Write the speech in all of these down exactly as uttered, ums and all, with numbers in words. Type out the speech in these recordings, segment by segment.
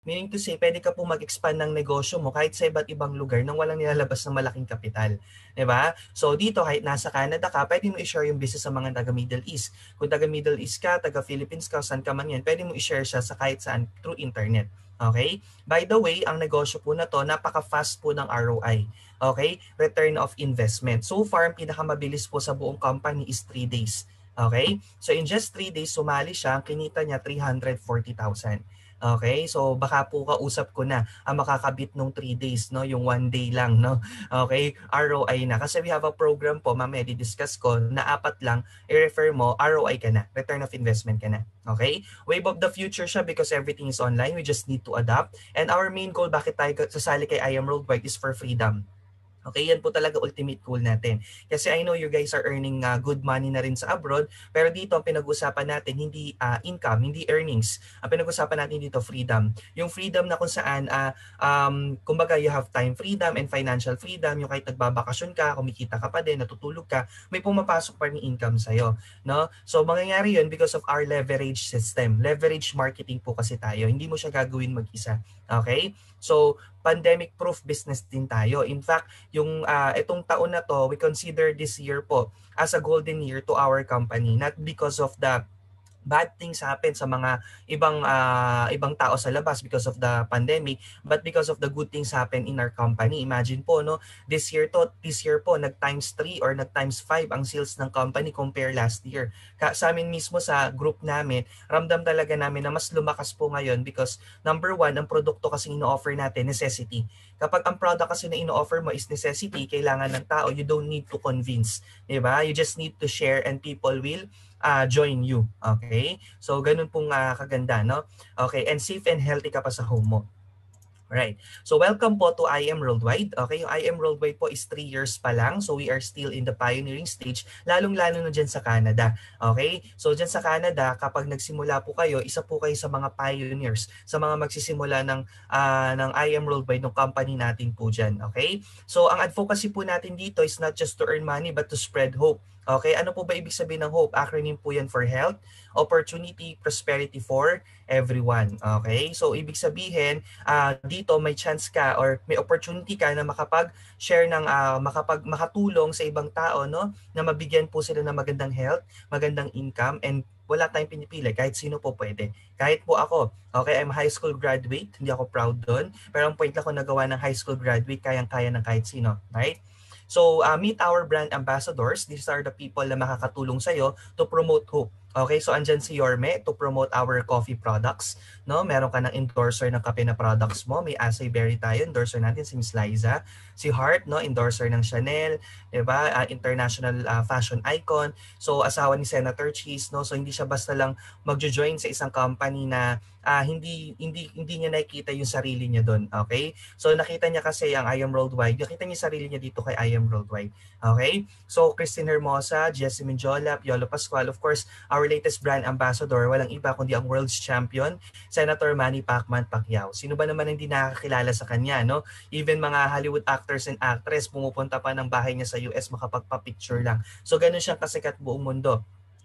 Meaning to say, pwede ka po mag-expand ng negosyo mo kahit sa iba't ibang lugar nang walang nilalabas ng malaking kapital. Diba? So dito, kahit nasa Canada ka, pwede mo i-share yung business sa mga taga Middle East. Kung taga Middle East ka, taga Philippines ka, saan ka man yan, pwede mo i-share siya sa kahit saan through internet. Okay? By the way, ang negosyo po na to, napaka-fast po ng R O I. Okay? Return of investment. So far, ang pinakamabilis po sa buong company is three days. Okay? So in just three days, sumali siya, ang kinita niya three hundred forty thousand. Okay? So baka po kausap ko na ang makakabit nung three days, no? Yung one day lang, no? Okay? R O I na. Kasi we have a program po, mamaya di-discuss ko, na apat lang, i-refer mo, R O I ka na. Return of investment ka na. Okay? Wave of the future siya because everything is online. We just need to adapt. And our main goal, bakit tayo sasali kay I Am Worldwide, is for freedom. Okay, yan po talaga ultimate goal natin. Kasi I know you guys are earning uh, good money na rin sa abroad, pero dito ang pinag-usapan natin hindi uh, income, hindi earnings. Ang pinag-usapan natin dito freedom. Yung freedom na kung saan uh, um kumbaga you have time freedom and financial freedom, yung kahit nagbabakasyon ka, kumikita ka pa din, natutulog ka, may pumapasok pa rin income sa iyo, no? So mangyayari 'yun because of our leverage system. Leverage marketing po kasi tayo. Hindi mo siya gagawin mag-isa. Okay? So pandemic-proof business din tayo. In fact, yung uh, itong taon na to, we consider this year po as a golden year to our company, not because of the bad things happen sa mga ibang uh, ibang tao sa labas because of the pandemic, but because of the good things happen in our company. Imagine po, no, this year to this year po nag times three or nag times five ang sales ng company compare last year. Ka sa amin mismo sa group namin, ramdam talaga namin na mas lumakas po ngayon because number one, ang produkto kasi ino-offer natin necessity. Kapag ang product kasi na ino-offer mo is necessity, kailangan ng tao, you don't need to convince, 'di ba? You just need to share and people will uh, join you. Okay? So, ganun pong uh, kaganda, no? Okay, and safe and healthy ka pa sa home mo. Right. So welcome po to I Am Worldwide. Okay, yung I Am Worldwide po is three years pa lang. So we are still in the pioneering stage, lalong-lalo na dyan sa Canada. Okay? So dyan sa Canada, kapag nagsimula po kayo, isa po kayo sa mga pioneers, sa mga magsisimula ng, uh, ng I Am Worldwide, ng company natin po dyan. Okay? So ang advocacy po natin dito is not just to earn money but to spread hope. Okay, ano po ba ibig sabihin ng hope? Acronym po yan for health, opportunity, prosperity for everyone. Okay, so ibig sabihin, uh, dito may chance ka or may opportunity ka na makapag-share ng, uh, makapag makatulong sa ibang tao, no? Na mabigyan po sila ng magandang health, magandang income, and wala tayong pinipili. Kahit sino po pwede. Kahit po ako. Okay, I'm high school graduate. Hindi ako proud doon. Pero ang point lang ko nagawa ng high school graduate, kayang-kaya ng kahit sino. Right? So, uh, meet our brand ambassadors. These are the people na makakatulong sa'yo to promote hope. Okay, so andyan si Yorme to promote our coffee products. No, meron ka ng endorser ng kape na products mo. May Acai Berry tayo, endorser natin si Miss Liza. Si Heart, no, endorser ng Chanel, 'di ba? Uh, international uh, fashion icon. So asawa ni Senator Cheese, no. So hindi siya basta lang magjo-join sa isang company na uh, hindi hindi hindi niya nakikita yung sarili niya doon. Okay? So nakita niya kasi ang I Am Worldwide. Nakita niya yung sarili niya dito kay I Am Worldwide. Okay? So Christine Hermosa, Jessamine Jolap, Yolo Pascual, of course, our latest brand ambassador, walang iba kundi ang world's champion, Senator Manny Pacman Pacquiao. Sino ba naman hindi nakakilala sa kanya, no? Even mga Hollywood actors and actress pumupunta pa ng bahay niya sa U S makapagpa-picture lang. So ganun siyang kasikat buong mundo.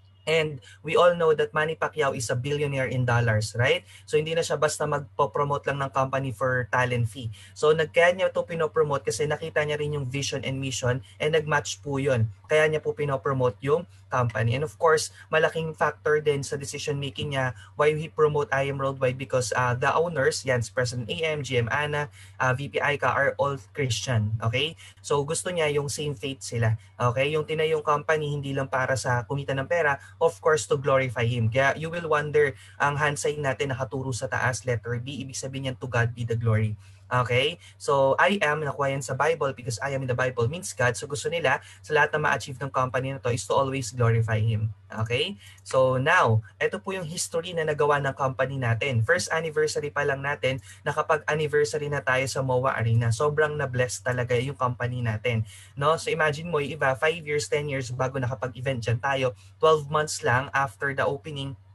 And we all know that Manny Pacquiao is a billionaire in dollars, right? So hindi na siya basta magpo-promote lang ng company for talent fee. So nagkaya niya ito pinopromote kasi nakita niya rin yung vision and mission and nag-match po yun. Kaya niya po pinopromote yung company. And of course, malaking factor din sa decision making niya why he promote I Am Worldwide because uh, the owners, yan si President A M, G M Ana, uh, V P Aika are all Christian. Okay? So gusto niya yung same faith sila. Okay? Yung tinayong company hindi lang para sa kumita ng pera, of course to glorify Him. Kaya you will wonder, ang hand sign natin nakaturo sa taas, letter B, ibig sabihin yan, to God be the glory. Okay? So, I am, nakuha yan sa Bible because I am in the Bible means God. So, gusto nila sa lahat na ma-achieve ng company na to is to always glorify Him. Okay? So, now, ito po yung history na nagawa ng company natin. First anniversary pa lang natin, nakapag-anniversary na tayo sa M O A Arena. Sobrang na-bless talaga yung company natin. No? So, imagine mo, yung iba, five years, ten years bago nakapag-event dyan tayo, twelve months lang after the opening,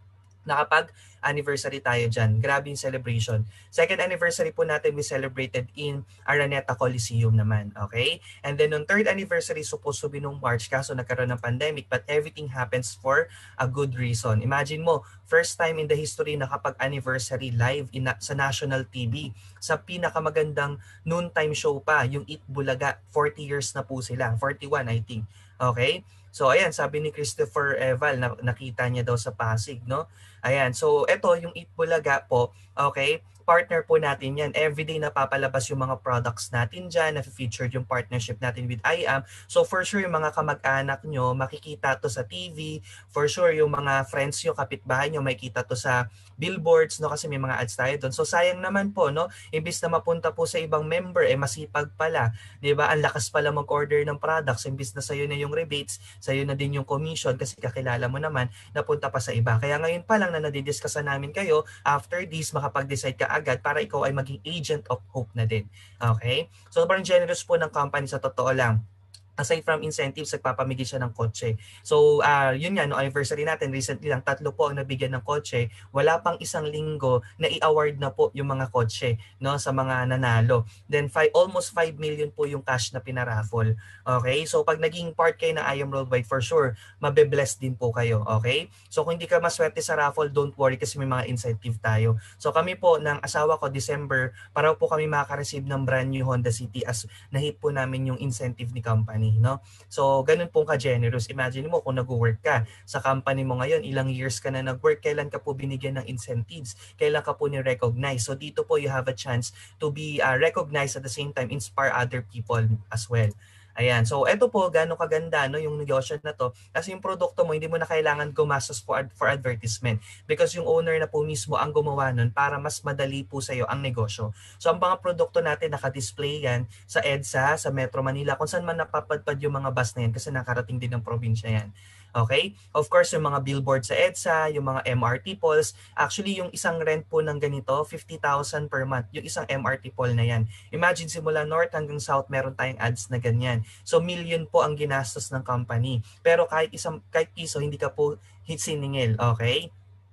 nakapag-anniversary tayo dyan. Grabe yung celebration. Second anniversary po natin, we celebrated in Araneta Coliseum naman. Okay? And then on third anniversary, supposed to be nung March, kaso nagkaroon ng pandemic, but everything happens for a good reason. Imagine mo, first time in the history na kapag-anniversary live in, sa national T V, sa pinakamagandang noontime show pa, yung Eat Bulaga. forty years na po sila. forty-one, I think. Okay? So ayan, sabi ni Christopher Eval, na, nakita niya daw sa Pasig, no? Ayan, so ito yung Eat Bulaga po, okay? Partner po natin yan. Everyday napapalabas yung mga products natin dyan, na-featured yung partnership natin with I A M. So for sure yung mga kamag-anak nyo, makikita to sa T V. For sure yung mga friends nyo, kapitbahay nyo, makikita to sa billboards, no? Kasi may mga ads tayo doon. So sayang naman po, no? Imbis na mapunta po sa ibang member, eh masipag pala. Diba? Ang lakas pala mag-order ng products. Imbis na sa'yo na yung rebates, sa'yo na din yung commission kasi kakilala mo naman, napunta pa sa iba. Kaya ngayon pa lang na nadidiscussa namin kayo, after this, makapag-decide ka agad para ikaw ay maging agent of hope na din. Okay? So, sobrang generous po ng company sa totoo lang. Aside from incentives, nagpapamigay siya ng kotse. So, uh, yun nga, no, anniversary natin, recently lang, tatlo po ang nabigyan ng kotse. Wala pang isang linggo na i-award na po yung mga kotse, no, sa mga nanalo. Then, five, almost five million po yung cash na pinaraffle. Okay? So, pag naging part kayo ng I A M Worldwide, for sure, mabe-bless din po kayo. Okay? So, kung hindi ka maswerte sa raffle, don't worry kasi may mga incentive tayo. So, kami po, ng asawa ko, December, para po kami makaka-receive ng brand new Honda City as na-hit po namin yung incentive ni company. No? So, ganun pong ka-generous. Imagine mo kung nag-work ka sa company mo ngayon, ilang years ka na nag-work, kailan ka po binigyan ng incentives, kailan ka po ni-recognize. So, dito po you have a chance to be uh, recognized at the same time, inspire other people as well. Ayan. So, eto po, gano'ng kaganda no, yung negosyo na to. Kasi yung produkto mo, hindi mo na kailangan gumastos for, ad- for advertisement. Because yung owner na po mismo ang gumawa nun para mas madali po sa'yo ang negosyo. So, ang mga produkto natin, naka-display yan sa EDSA, sa Metro Manila, kung saan man napapadpad yung mga bus na yan kasi nakarating din ng probinsya yan. Okay? Of course, yung mga billboard sa EDSA, yung mga M R T poles. Actually, yung isang rent po ng ganito, fifty thousand per month. Yung isang M R T pole na yan. Imagine, simula north hanggang south, meron tayong ads na ganyan. So, million po ang ginastos ng company. Pero kahit isang kahit piso, hindi ka po siningil. Okay?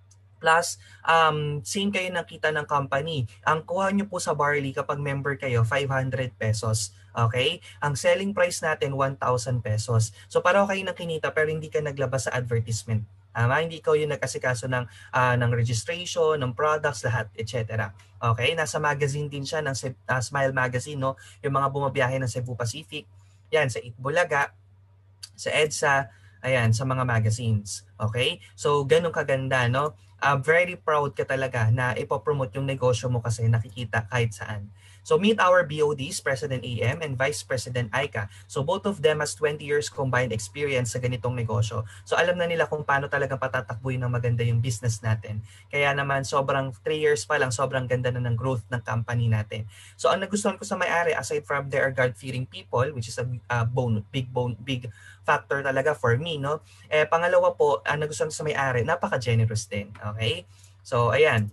Plus, um, same kayo nakita ng company. Ang kuha nyo po sa Barley kapag member kayo, five hundred pesos. Okay? Ang selling price natin, one thousand pesos. So, pareho kayo ng kinita pero hindi ka naglabas sa advertisement. Tama? Hindi ikaw yung nagkasikaso ng, uh, ng registration, ng products, lahat, et cetera. Okay? Nasa magazine din siya, ng uh, Smile Magazine, no? Yung mga bumabiyahe ng Cebu Pacific. Yan, sa Eat Bulaga, sa EDSA, ayan, sa mga magazines. Okay? So, ganun kaganda, no? Uh, very proud ka talaga na ipopromote yung negosyo mo kasi nakikita kahit saan. So meet our B O Ds, President A M and Vice President Aika. So both of them has twenty years combined experience sa ganitong negosyo. So alam na nila kung paano talagang patatakbuhin ng maganda yung business natin. Kaya naman sobrang three years pa lang, sobrang ganda na ng growth ng company natin. So ang nagustuhan ko sa may-ari, aside from they are God-fearing people, which is a uh, bone, big bone, big factor talaga for me, no? Eh, pangalawa po, ang nagustuhan ko sa may-ari, napaka-generous din. Okay? So ayan.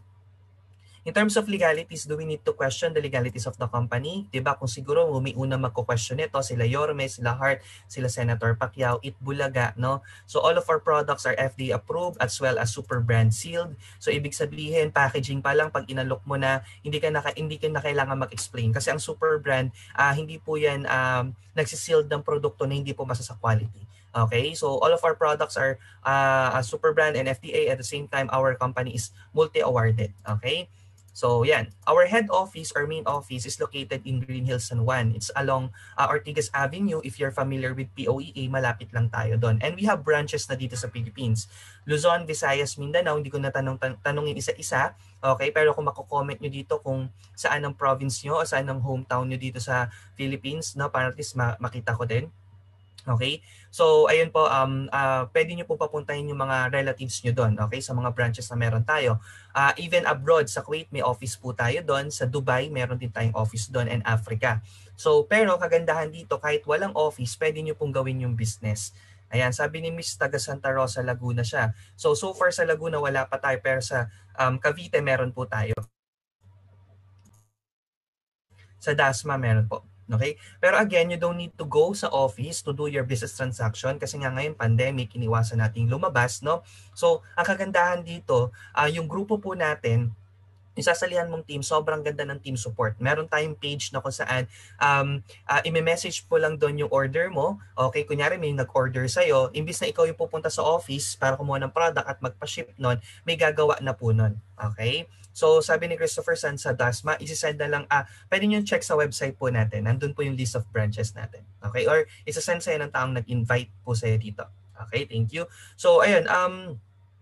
In terms of legalities, do we need to question the legalities of the company? Diba kung siguro may una magko-question nito, sila Yorme, sila Hart, sila Senator Pacquiao, Eat Bulaga, no? So all of our products are F D A approved as well as super brand sealed. So ibig sabihin, packaging pa lang pag inalok mo na, hindi ka na hindi ka na kailangan mag-explain kasi ang super brand, uh, hindi po yan um, nagsisealed ng produkto na hindi po masa sa quality. Okay, so all of our products are uh, super brand and F D A. At the same time, our company is multi-awarded. Okay. So yan, our head office or main office is located in Green Hills, San Juan. It's along uh, Ortigas Avenue. If you're familiar with P O E A, malapit lang tayo doon. And we have branches na dito sa Philippines. Luzon, Visayas, Mindanao, hindi ko na tanong, tan- tanongin isa-isa. Okay, pero kung mako-comment nyo dito kung saan ang province nyo o saan ang hometown nyo dito sa Philippines, no, para at least ma- makita ko din. Okay? So, ayun po, um, uh, pwede nyo po papuntahin yung mga relatives nyo doon, okay? Sa mga branches na meron tayo. Uh, even abroad, sa Kuwait, may office po tayo doon. Sa Dubai, meron din tayong office doon, and Africa. So, pero kagandahan dito, kahit walang office, pwede nyo pong gawin yung business. Ayan, sabi ni Miss taga Santa Rosa, Laguna siya. So, so far sa Laguna, wala pa tayo, pero sa um, Cavite, meron po tayo. Sa Dasma, meron po. Okay? Pero again, you don't need to go sa office to do your business transaction kasi nga ngayon pandemic, iniwasan nating lumabas, no? So, ang kagandahan dito, uh, yung grupo po natin, yung sasalihan mong team, sobrang ganda ng team support. Meron tayong page na kung saan um, uh, i-message po lang doon yung order mo. Okay, kunyari may nag-order sa'yo, imbis na ikaw yung pupunta sa office para kumuha ng product at magpa-ship nun, may gagawa na po nun. Okay? So sabi ni Christopher San sa Dasma, isi-send na lang, ah, pwede nyo check sa website po natin. Nandun po yung list of branches natin. Okay? Or isa-send sa'yo ng taong nag-invite po sa'yo dito. Okay, thank you. So ayun, um,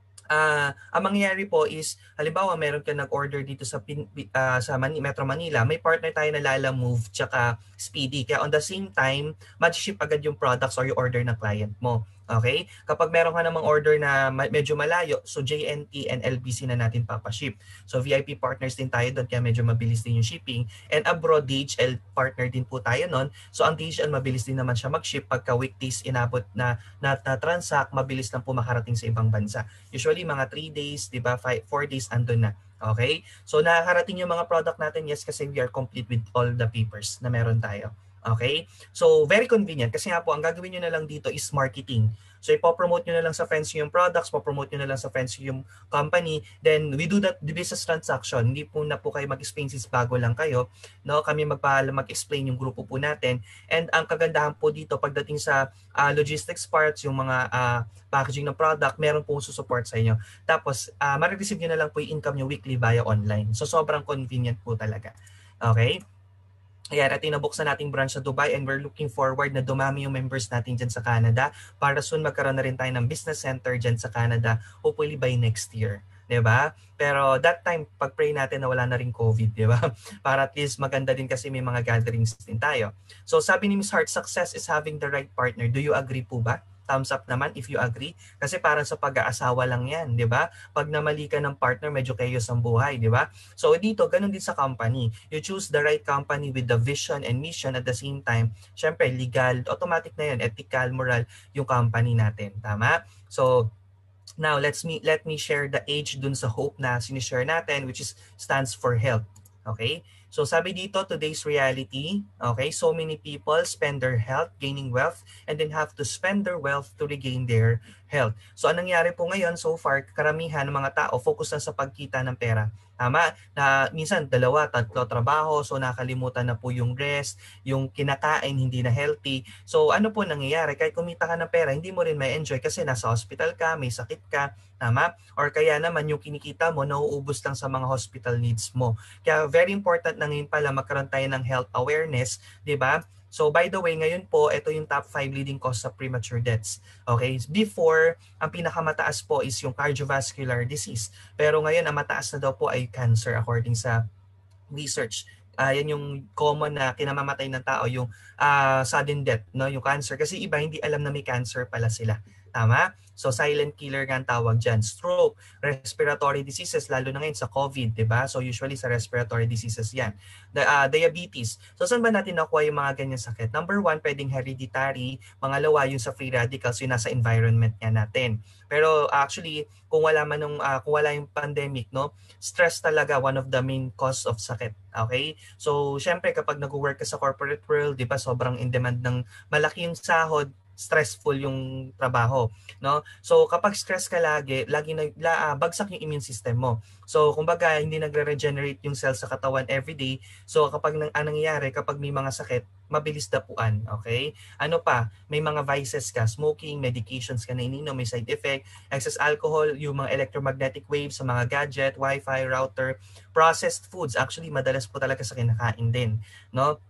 Uh, ang mangyayari po is, halimbawa meron ka nag-order dito sa uh, sa Mani- Metro Manila, may partner tayo na Lala Move tsaka Speedy. Kaya on the same time, match-ship agad yung products or yung order ng client mo. Okay? Kapag meron ka namang order na medyo malayo, so J N T and L B C na natin papaship. So V I P partners din tayo doon, kaya medyo mabilis din yung shipping. And abroad, D H L partner din po tayo noon. So ang D H L mabilis din naman siya mag-ship pagka weekdays inabot na na, na transact, mabilis lang po makarating sa ibang bansa. Usually mga three days, di ba, four days andun na. Okay? So nakakarating yung mga product natin, yes, kasi we are complete with all the papers na meron tayo. Okay? So, very convenient. Kasi nga po, ang gagawin nyo na lang dito is marketing. So, ipopromote nyo na lang sa friends yung products, popromote nyo na lang sa friends yung company. Then, we do that the business transaction. Hindi po na po kayo mag-explain since bago lang kayo. No? Kami magpaalam mag-explain yung grupo po natin. And ang kagandahan po dito, pagdating sa uh, logistics parts, yung mga uh, packaging ng product, meron pong susupport sa inyo. Tapos, uh, marireceive nyo na lang po yung income nyo weekly via online. So, sobrang convenient po talaga. Okay? Ayan, at tinabuksan nating branch sa Dubai and we're looking forward na dumami yung members natin dyan sa Canada para soon magkaroon na rin tayo ng business center dyan sa Canada, hopefully by next year. Diba? Pero that time, pag-pray natin na wala na rin COVID, diba? Para at least maganda din kasi may mga gatherings din tayo. So sabi ni Miss Hart, success is having the right partner. Do you agree po ba? Thumbs up naman if you agree. Kasi parang sa pag-aasawa lang yan, di ba? Pag namali ka ng partner, medyo chaos ang buhay, di ba? So dito, ganun din sa company. You choose the right company with the vision and mission at the same time. Syempre, legal, automatic na yun, ethical, moral, yung company natin. Tama? So, now, let's me, let me share the H dun sa hope na sinishare natin, which is stands for health. Okay? So sabi dito, today's reality, okay, so many people spend their health gaining wealth and then have to spend their wealth to regain their health. So anong nangyari po ngayon so far, karamihan ng mga tao focus na sa pagkita ng pera. Tama? Na minsan dalawa, tatlo trabaho, so nakalimutan na po yung rest, yung kinakain hindi na healthy. So ano po nangyayari? Kahit kumita ka ng pera, hindi mo rin may enjoy kasi nasa hospital ka, may sakit ka, tama? Or kaya naman yung kinikita mo, nauubos lang sa mga hospital needs mo. Kaya very important na ngayon pala magkaroon tayo ng health awareness, di ba? So by the way, ngayon po, ito yung top five leading cause of premature deaths. Okay? Before, ang pinakamataas po is yung cardiovascular disease. Pero ngayon, ang mataas na daw po ay cancer according sa research. Uh, yan yung common na kinamamatay ng tao, yung uh, sudden death, no? Yung cancer. Kasi iba hindi alam na may cancer pala sila. Tama? So silent killer nga ang tawag dyan. Stroke, respiratory diseases, lalo na ngayon sa COVID, di ba? So usually sa respiratory diseases yan. The, uh, diabetes. So saan ba natin nakuha yung mga ganyan sakit? Number one, pwedeng hereditary. Pangalawa, yung sa free radicals, yung nasa environment nga natin. Pero actually, kung wala man nung, uh, kung wala yung pandemic, no, stress talaga one of the main cause of sakit. Okay? So syempre kapag nag-work ka sa corporate world, di ba, sobrang in demand ng malaki yung sahod, stressful yung trabaho, no? So kapag stress ka lagi, lagi na la, uh, bagsak yung immune system mo. So kumbaga hindi nagre-regenerate yung cells sa katawan every day. So kapag nang anong nangyayari kapag may mga sakit, mabilis dapuan, okay? Ano pa? May mga vices ka, smoking, medications ka na ininom, may side effect, excess alcohol, yung mga electromagnetic waves sa mga gadget, wifi, router, processed foods, actually madalas po talaga sa kinakain din, no?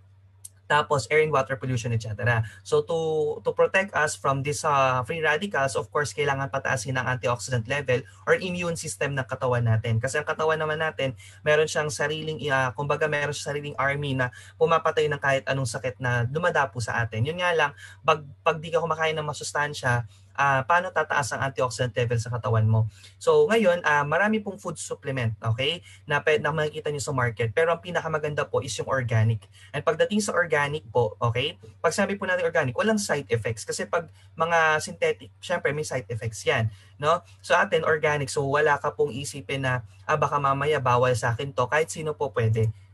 Tapos air and water pollution, et cetera. So to to protect us from these uh, free radicals, of course, kailangan pataasin ang antioxidant level or immune system ng katawan natin. Kasi ang katawan naman natin, meron siyang sariling, uh, kumbaga meron siyang sariling army na pumapatay ng kahit anong sakit na dumadapo sa atin. Yun nga lang, pag, pag di ka kumakain ng masustansya, Uh, paano tataas ang antioxidant level sa katawan mo. So ngayon, uh, marami pong food supplement, okay, na, na makikita nyo sa market. Pero ang pinakamaganda po is yung organic. And pagdating sa organic po, okay, pag sabi po natin organic, walang side effects. Kasi pag mga synthetic, syempre may side effects yan. No? So atin, organic. So wala ka pong isipin na, ah, baka mamaya bawal sa akin to. Kahit sino po pwede.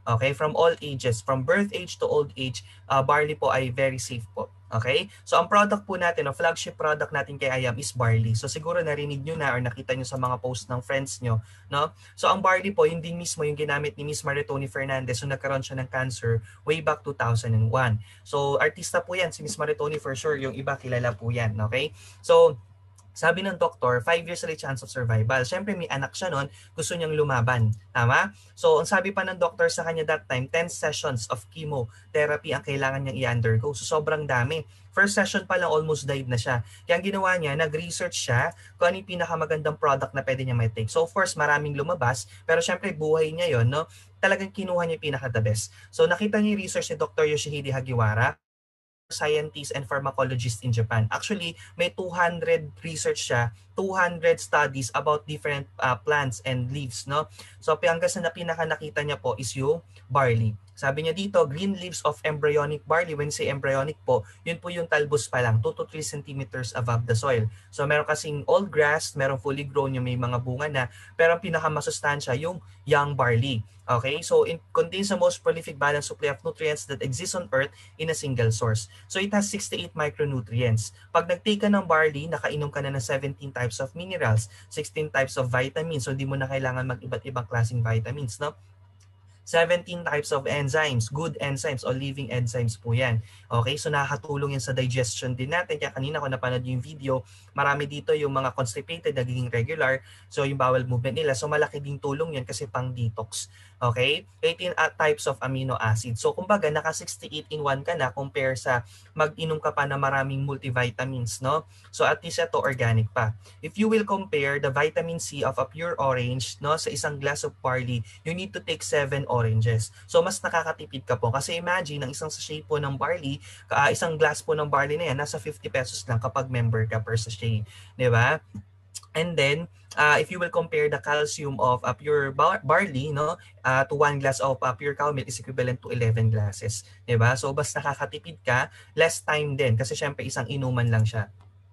Okay, from all ages, from birth age to old age, uh, barley po ay very safe po. Okay? So ang product po natin, o flagship product natin kay I A M is barley. So siguro narinig nyo na or nakita nyo sa mga post ng friends nyo, no? So ang barley po, yun din mismo yung ginamit ni Miss Maritoni Fernandez so nagkaroon siya ng cancer way back two thousand one. So artista po yan si Miss Maritoni for sure, yung iba kilala po yan, okay? So sabi ng doktor, five years ulit chance of survival. Siyempre may anak siya noon, gusto niyang lumaban. Tama? So ang sabi pa ng doktor sa kanya that time, ten sessions of chemotherapy ang kailangan niyang i-undergo. So sobrang dami. First session pa lang almost died na siya. Kaya ang ginawa niya, nag-research siya kung ano yung pinakamagandang product na pwede niya may take. So of course, maraming lumabas, pero siyempre buhay niya yon, no? Talagang kinuha niya yung pinaka-the best. So nakita niya yung research ni Doctor Yoshihide Hagiwara, scientist and pharmacologist in Japan. Actually, may two hundred research siya, two hundred studies about different uh, plants and leaves, no? So, hanggang sa na pinaka nakita niya po is yung barley. Sabi niya dito, green leaves of embryonic barley. When say embryonic po, yun po yung talbos pa lang, two to three centimeters above the soil. So, meron kasing old grass, meron fully grown yung may mga bunga na, pero ang pinakamasustansya yung young barley. Okay, so it contains the most prolific balanced supply of nutrients that exist on earth in a single source. So it has sixty-eight micronutrients. Pag nag-take ka ng barley, nakainom ka na ng seventeen types of minerals, sixteen types of vitamins. So di mo na kailangan mag-iba't ibang klaseng vitamins, no? seventeen types of enzymes, good enzymes o living enzymes po yan. Okay, so nakakatulong yan sa digestion din natin. Kaya kanina ko napanood yung video, marami dito yung mga constipated, nagiging regular, so yung bowel movement nila. So malaki din tulong yan kasi pang detox. Okay, eighteen types of amino acids. So kumbaga naka sixty-eight in one ka na compare sa mag-inom ka pa na maraming multivitamins, no? So at least ito organic pa. If you will compare the vitamin C of a pure orange, no, sa isang glass of barley, you need to take seven oranges. So mas nakakatipid ka po kasi imagine ang isang sachet po ng barley, uh, isang glass po ng barley na yan nasa fifty pesos lang kapag member ka per sachet, 'di ba? And then uh, if you will compare the calcium of a pure bar barley, no, uh, to one glass of uh, pure cow milk is equivalent to eleven glasses, 'di ba? So mas nakakatipid ka, less time din kasi syempre isang inuman lang siya.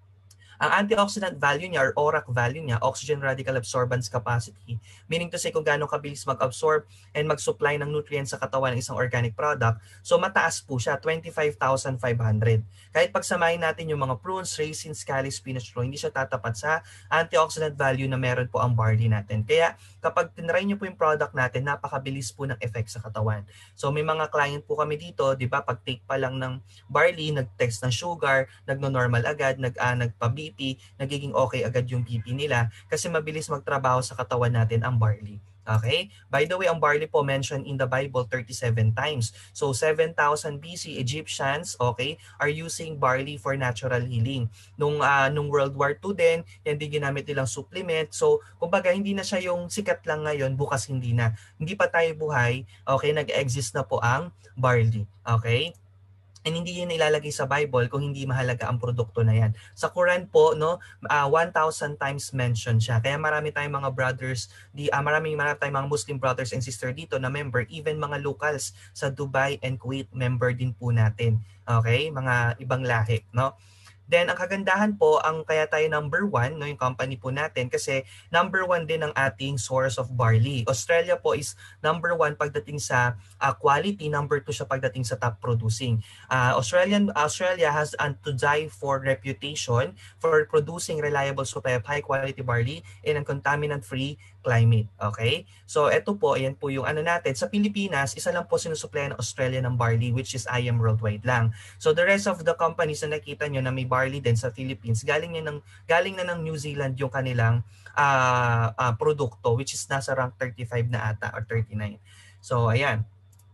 Ang antioxidant value niya or O R A C value niya, oxygen radical absorbance capacity, meaning to say kung gaano kabilis mag-absorb and mag-supply ng nutrients sa katawan ng isang organic product, so mataas po siya, twenty-five thousand five hundred. Kahit pagsamahin natin yung mga prunes, raisins, scallions, spinach, row, hindi siya tatapat sa antioxidant value na meron po ang barley natin. Kaya kapag tinry nyo po yung product natin, napakabilis po ng effect sa katawan. So may mga client po kami dito, di ba, pag take pa lang ng barley, nag-text ng sugar, nagno-normal agad, nag, uh, nagpa-B P, nagiging okay agad yung B P nila kasi mabilis magtrabaho sa katawan natin ang barley. Okay? By the way, ang barley po mentioned in the Bible thirty-seven times. So seven thousand B C Egyptians, okay, are using barley for natural healing. Nung uh, nung World War Two din, yan din ginamit nilang supplement. So kumbaga hindi na siya yung sikat lang ngayon, bukas hindi na. Hindi pa tayo buhay, okay, nag-exist na po ang barley. Okay? And hindi yun ilalagay sa Bible kung hindi mahalaga ang produkto na yan. Sa Quran po, no, uh, one thousand times mentioned siya. Kaya marami tayong mga brothers, di, uh, maraming marami tayong mga Muslim brothers and sister dito na member, even mga locals sa Dubai and Kuwait, member din po natin. Okay? Mga ibang lahi, no? Then, ang kagandahan po, ang kaya tayo number one, no, yung company po natin, kasi number one din ang ating source of barley. Australia po is number one pagdating sa uh, quality, number two siya pagdating sa top producing. Uh, Australian Australia has an to die for reputation for producing reliable supply of high quality barley in a contaminant-free climate. Okay? So, ito po, ayan po yung ano natin. Sa Pilipinas, isa lang po sinusupply ng Australia ng barley, which is I A M Worldwide lang. So, the rest of the companies na nakita nyo na may barley din sa Philippines, galing, ng, galing na ng New Zealand yung kanilang uh, uh, produkto, which is nasa rank thirty-five na ata or thirty-nine. So, ayan.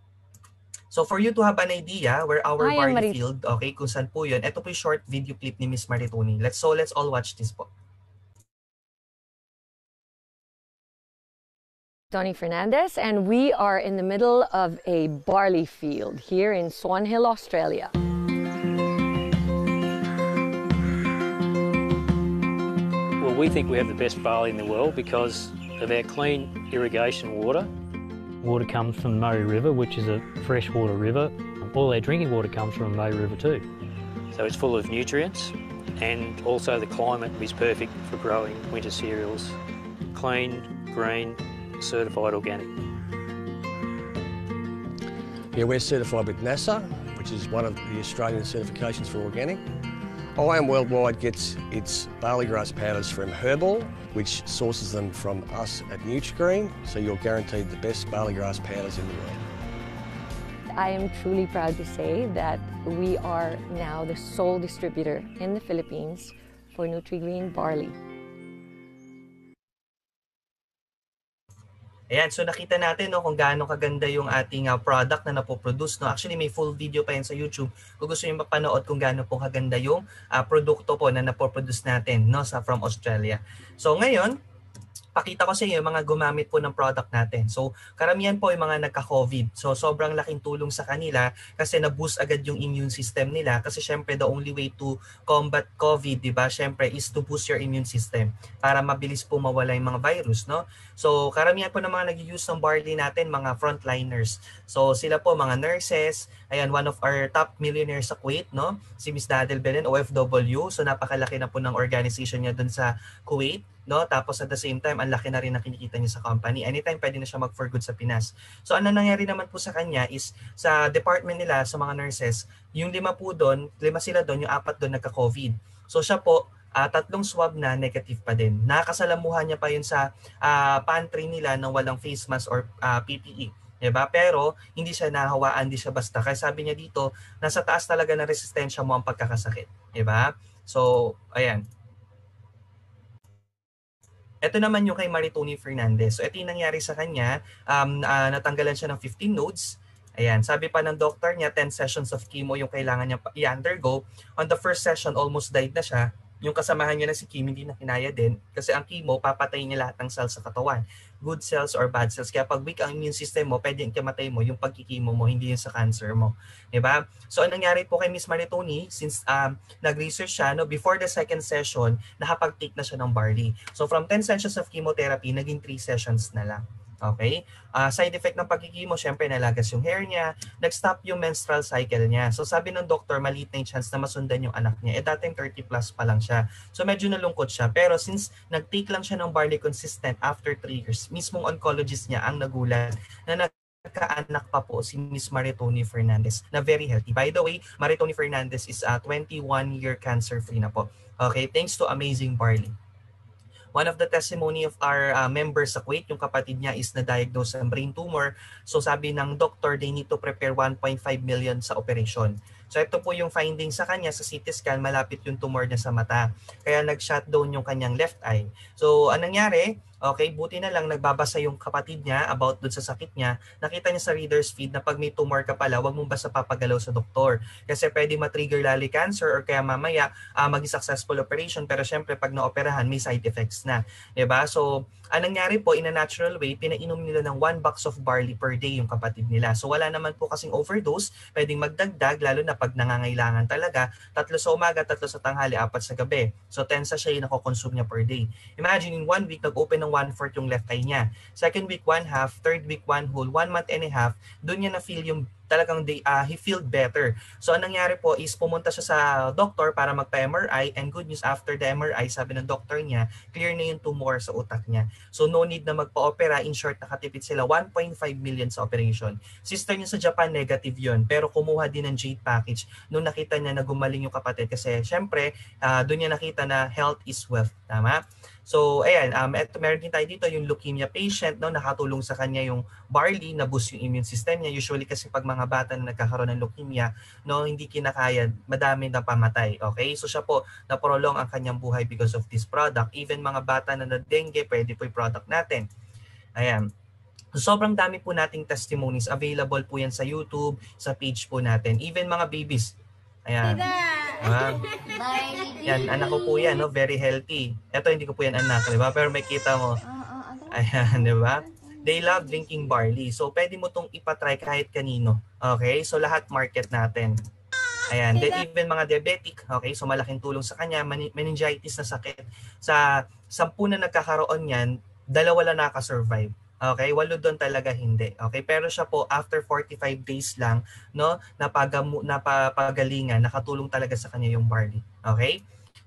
So, for you to have an idea where our Hi, barley field, okay, kung saan po yun, ito po yung short video clip ni Miss Maritoni. Let's, so, let's all watch this po. Tony Fernandez, and we are in the middle of a barley field here in Swan Hill, Australia. Well, we think we have the best barley in the world because of our clean irrigation water. Water comes from the Murray River, which is a freshwater river. All our drinking water comes from the Murray River too. So it's full of nutrients, and also the climate is perfect for growing winter cereals. Clean, green, certified organic. Yeah, we're certified with NASA, which is one of the Australian certifications for organic. I A M Worldwide gets its barley grass powders from Herbal, which sources them from us at Nutrigreen, so you're guaranteed the best barley grass powders in the world. I am truly proud to say that we are now the sole distributor in the Philippines for Nutrigreen barley. Ayan, so nakita natin no, kung gaano kaganda yung ating uh, product na napoproduce. No? Actually, may full video pa yan sa YouTube kung gusto nyo mapanood kung gaano po kaganda yung uh, produkto po na napoproduce natin no, sa from Australia. So ngayon, pakita ko sa inyo yung mga gumamit po ng product natin. So, karamihan po yung mga nagka-COVID. So, sobrang laking tulong sa kanila kasi na-boost agad yung immune system nila. Kasi syempre, the only way to combat COVID, di ba, syempre, is to boost your immune system para mabilis po mawala yung mga virus, no? So, karamihan po ng mga nag-use ng barley natin, mga frontliners. So, sila po, mga nurses. Ayan, one of our top millionaires sa Kuwait, no? Si Miss Nadel Belen, O F W. So, napakalaki na po ng organization niya dun sa Kuwait. No? Tapos at the same time, ang laki na rin na kinikita niya sa company. Anytime pwede na siya mag-for good sa Pinas. So ano nangyari naman po sa kanya is sa department nila, sa mga nurses, yung lima po doon, lima sila doon, yung apat doon nagka-COVID. So siya po, uh, tatlong swab na negative pa din. Nakasalamuhan niya pa yun sa uh, pantry nila ng walang face mask or uh, P P E. Diba? Pero hindi siya nahawaan, hindi siya basta. Kaya sabi niya dito, nasa taas talaga ng resistensya mo ang pagkakasakit. Diba? So, ayan. Ito naman yung kay Maritoni Fernandez. So ito yung nangyari sa kanya, um, uh, natanggalan siya ng fifteen nodes. Ayan, sabi pa ng doctor niya, ten sessions of chemo yung kailangan niya i-undergo. On the first session, almost died na siya. Yung kasamahan niya na si Kim, hindi na kinaya din. Kasi ang chemo, papatay niya lahat ng cells sa katawan. Good cells or bad cells. Kaya pag weak ang immune system mo, pwede yung kamatay mo yung pagkikimo mo, hindi yung sa cancer mo. Diba? So, anong nangyari po kay Miss Maritoni, since um, nag-research siya, no, before the second session, nakapag-take na siya ng barley. So, from ten sessions of chemotherapy, naging three sessions na lang. Okay? Uh, side effect ng pagkikimo, syempre nalagas yung hair niya, nag-stop yung menstrual cycle niya. So sabi ng doktor, maliit na yung chance na masundan yung anak niya. Eh dating thirty plus pa lang siya. So medyo nalungkot siya. Pero since nag-take lang siya ng barley consistent after three years, mismong oncologist niya ang nagulat na nagkaanak pa po si Miss Maritoni Fernandez na very healthy. By the way, Maritoni Fernandez is a twenty-one year cancer-free na po. Okay? Thanks to Amazing Barley. One of the testimony of our uh, members sa Kuwait, yung kapatid niya is na-diagnose ng brain tumor. So sabi ng doctor, they need to prepare one point five million sa operation. So ito po yung finding sa kanya sa C T scan, malapit yung tumor niya sa mata. Kaya nag-shutdown yung kanyang left eye. So anong nangyari? Okay, buti na lang nagbabasa yung kapatid niya about dun sa sakit niya. Nakita niya sa reader's feed na pag may tumor ka pala, wag mong basta papagalaw sa doktor. Kasi pwede matrigger lali cancer or kaya mamaya uh, maging successful operation. Pero syempre pag naoperahan, may side effects na. Diba? So, anong nangyari po, in a natural way, pinainom nila ng one box of barley per day yung kapatid nila. So wala naman po kasing overdose, pwedeng magdagdag, lalo na pag nangangailangan talaga. Tatlo sa umaga, tatlo sa tanghali, apat sa gabi. So ten sachet yung nakokonsume niya per day. Imagine in one week, nag-open ng one-fourth yung left eye niya. Second week, one half. Third week, one whole. One month and a half. Doon niya na-feel yung talagang day, uh, he felt better. So, anong nangyari po is pumunta siya sa doktor para magpa-M R I, and good news, after the M R I, sabi ng doktor niya, clear na yung tumor sa utak niya. So, no need na magpa-opera. In short, nakatipid sila one point five million sa operation. Sister niya sa Japan, negative yun, pero kumuha din ng Jade package nung nakita niya na gumaling yung kapatid kasi syempre, uh, doon niya nakita na health is wealth. Tama? So, ayan, um, eto, meron din tayo dito yung leukemia patient, no, nakatulong sa kanya yung barley, na boost yung immune system niya. Usually kasi pag mga bata na nagkakaroon ng leukemia, no, hindi kinakaya, madami na pamatay. Okay? So siya po, na-prolong ang kanyang buhay because of this product. Even mga bata na na-dengue, pwede po yung product natin. Ayan. So, sobrang dami po nating testimonies. Available po yan sa YouTube, sa page po natin. Even mga babies. Ayan. Ah. Yan, anak ko po yan, no? Very healthy. Ito, hindi ko po yan anak, di ba? Pero may kita mo. Ayan, di ba? They love drinking barley. So, pwede mo itong ipatry kahit kanino. Okay? So, lahat market natin. Ayan. Then, even mga diabetic, okay? So, malaking tulong sa kanya. Meningitis na sakit. Sa sampu na nagkakaroon yan, dalawa lang nakasurvive. Okay, walo doon talaga hindi. Okay, pero siya po after forty-five days lang, no, napagamu napapagalingan, nakatulong talaga sa kanya yung barley. Okay?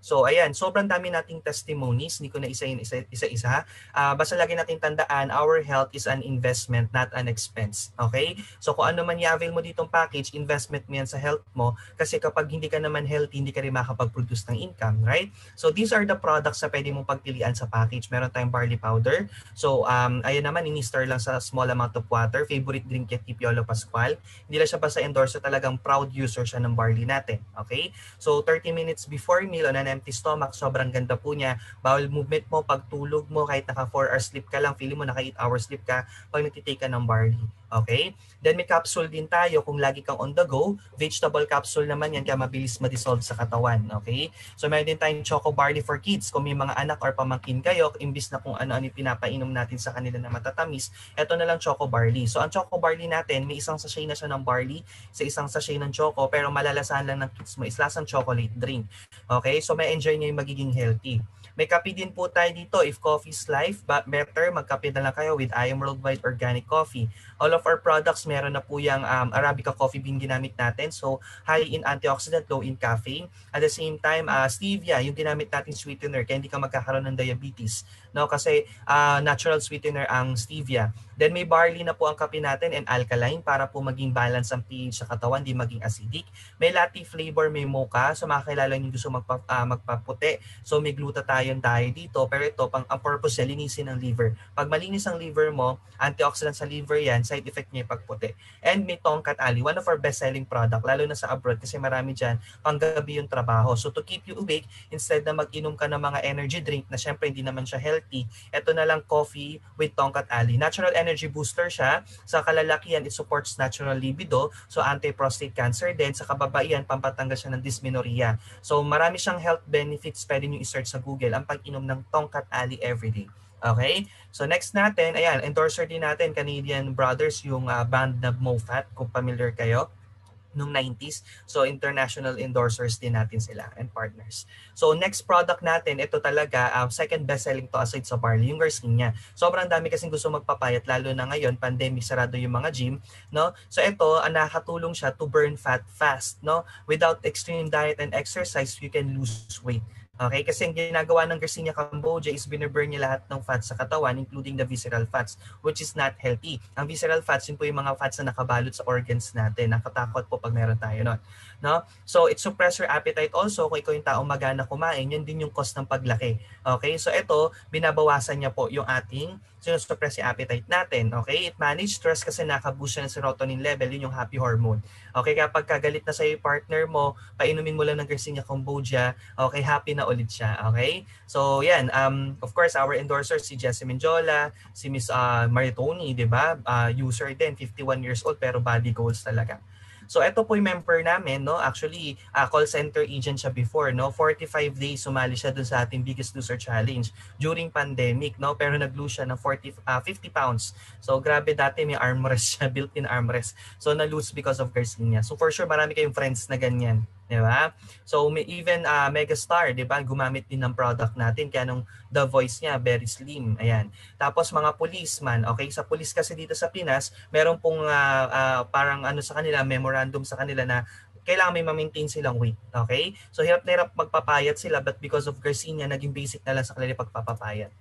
So ayan, sobrang dami nating testimonies, hindi ko na isa-in isa-isa. Uh, basta lagi natin tandaan, our health is an investment, not an expense. Okay? So kung ano man i-avail mo ditong package, investment mo yan sa health mo kasi kapag hindi ka naman healthy, hindi ka rin makapag-produce ng income, right? So these are the products na pwede mong pagpilian sa package. Meron tayong barley powder. So um, ayan naman, ini-stir lang sa small amount of water. Favorite drink kay Piolo Pascual. Hindi lang siya basta endorse, talagang proud user siya ng barley natin. Okay? So thirty minutes before meal on an empty stomach, sobrang ganda po niya. Bowel movement mo, pagtulog mo, kahit naka four hours sleep ka lang, feeling mo naka eight hours sleep ka pag nagtitake ka ng barley. Okay? Then may capsule din tayo kung lagi kang on the go. Vegetable capsule naman yan kaya mabilis ma-dissolve sa katawan. Okay? So meron din tayong Choco Barley for Kids. Kung may mga anak or pamangkin kayo, imbis na kung ano-ano yung pinapainom natin sa kanila na matatamis, eto na lang Choco Barley. So ang Choco Barley natin, may isang sachet na siya ng barley sa isang sachet ng choco, pero malalasahan lang ng kids mo is lasang chocolate drink. Okay? So may enjoy niya yung magiging healthy. May kape din po tayo dito. If coffee is life, but better, magkape na lang kayo with I Am Worldwide Organic Coffee. All of our products, meron na po yung um, Arabica coffee bean ginamit natin. So, high in antioxidant, low in caffeine. At the same time, uh, stevia, yung ginamit natin sweetener, kaya hindi ka magkakaroon ng diabetes. No? Kasi uh, natural sweetener ang stevia. Then may barley na po ang kape natin and alkaline para po maging balance ang pH sa katawan, di maging acidic. May latte flavor, may mocha. So makakilala nyo gusto magpa, uh, magpaputi. So may glutathione tayo dito. Pero ito, pang, ang purpose niya, linisin ang liver. Pag malinis ang liver mo, antioxidant sa liver yan, side effect niya yung pagputi. And may Tongkat Ali, one of our best-selling product, lalo na sa abroad kasi marami dyan, panggabi yung trabaho. So to keep you awake, instead na mag-inom ka ng mga energy drink na syempre hindi naman siya healthy, ito na lang coffee with Tongkat Ali. Natural energy energy booster siya. Sa kalalakihan, it supports natural libido. So, anti-prostate cancer din. Sa kababaihan, pampatanggal siya ng dysmenorrhea. So, marami siyang health benefits. Pwede nyo i-search sa Google ang pag-inom ng Tongkat Ali everyday. Okay? So, next natin, ayan, endorser din natin, Canadian Brothers, yung uh, band na MoFat, kung familiar kayo. Noong nineties. So, international endorsers din natin sila and partners. So, next product natin, ito talaga, uh, second best-selling to aside sa barley, yung Garcinia. Sobrang dami kasing gusto magpapayat, lalo na ngayon, pandemic, sarado yung mga gym, no? So, ito, uh, nakakatulong siya to burn fat fast, no? Without extreme diet and exercise, you can lose weight. Okay, kasi ang ginagawa ng Garcinia Cambogia is binaburn niya lahat ng fats sa katawan, including the visceral fats, which is not healthy. Ang visceral fats, yun po yung mga fats na nakabalot sa organs natin. Nakatakot po pag meron tayo nun. No? So, it suppress your appetite also. Kung ikaw yung taong magana kumain, yun din yung cause ng paglaki. Okay, so ito, binabawasan niya po yung ating sinusuppress yung appetite natin. Okay, it manage stress kasi nakaboost siya ng serotonin level, yun yung happy hormone. Okay, kapag kagalit na sa'yo yung partner mo, painumin mo lang ng Garcinia Cambogia, okay, happy na ulit siya. Okay, so yan, um, of course, our endorsers, si Jessie Menjola, si Miss uh, Maritoni, di ba? Uh, user din, fifty-one years old, pero body goals talaga. So ito po yung member namin, no? Actually, uh, call center agent siya before, no? forty-five days sumali siya dun sa ating Biggest Loser Challenge during pandemic, no? Pero nag-lose siya ng forty, uh, fifty pounds. So grabe, dati may armrest siya, built-in armrest. So na-lose because of Garcinia. So for sure, marami kayong friends na ganyan. Diba? So may even uh, Megastar, diba? Gumamit din ng product natin kaya nung the voice niya very slim. Ayan. Tapos mga policeman, okay? Sa police kasi dito sa Pinas, meron pong uh, uh, parang ano sa kanila, memorandum sa kanila na kailangan may ma-maintain silang weight. Okay? So hirap na hirap magpapayat sila but because of Garcinia, naging basic na lang sa kanila pagpapapayat.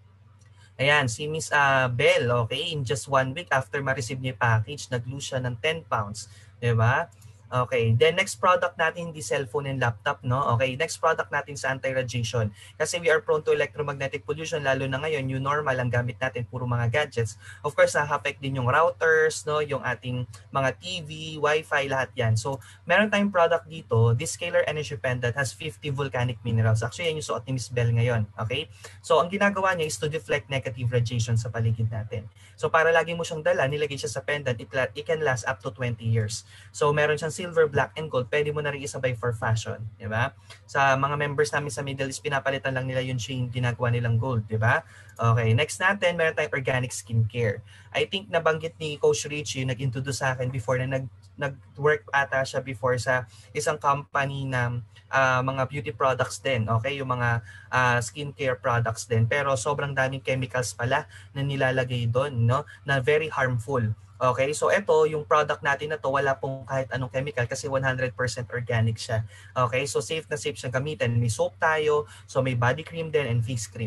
Ayan, si Miss uh, Bell, okay? In just one week after ma-receive niya yung package, nag-lose siya ng ten pounds. Diba? Okay, then next product natin, hindi cellphone and laptop, no? Okay, next product natin sa anti-radiation. Kasi we are prone to electromagnetic pollution, lalo na ngayon, new normal ang gamit natin, puro mga gadgets. Of course, nakaka-affect din yung routers, no? Yung ating mga T V, Wi-Fi, lahat yan. So, meron tayong product dito, this Scalar Energy Pendant has fifty volcanic minerals. Actually, yan yung suot ni Miss Bell ngayon, okay? So, ang ginagawa niya is to deflect negative radiation sa paligid natin. So, para lagi mo siyang dala, nilagay siya sa pendant, it, it can last up to twenty years. So, meron siyang silver, black, and gold, pwede mo na rin isabay for fashion, di ba? Sa mga members namin sa Middle East, pinapalitan lang nila yung chain, ginagawa nilang gold, di ba? Okay, next natin, meron tayong organic skincare. I think nabanggit ni Coach Richie, nag-introduce sa akin before na nag nag-work ata siya before sa isang company na uh, mga beauty products din, okay? Yung mga uh, skincare products din. Pero sobrang daming chemicals pala na nilalagay doon, no? Na very harmful. Okay, so ito, yung product natin na to, wala pong kahit anong chemical kasi one hundred percent organic siya. Okay, so safe na safe siyang gamitin. May soap tayo, so may body cream din and face cream.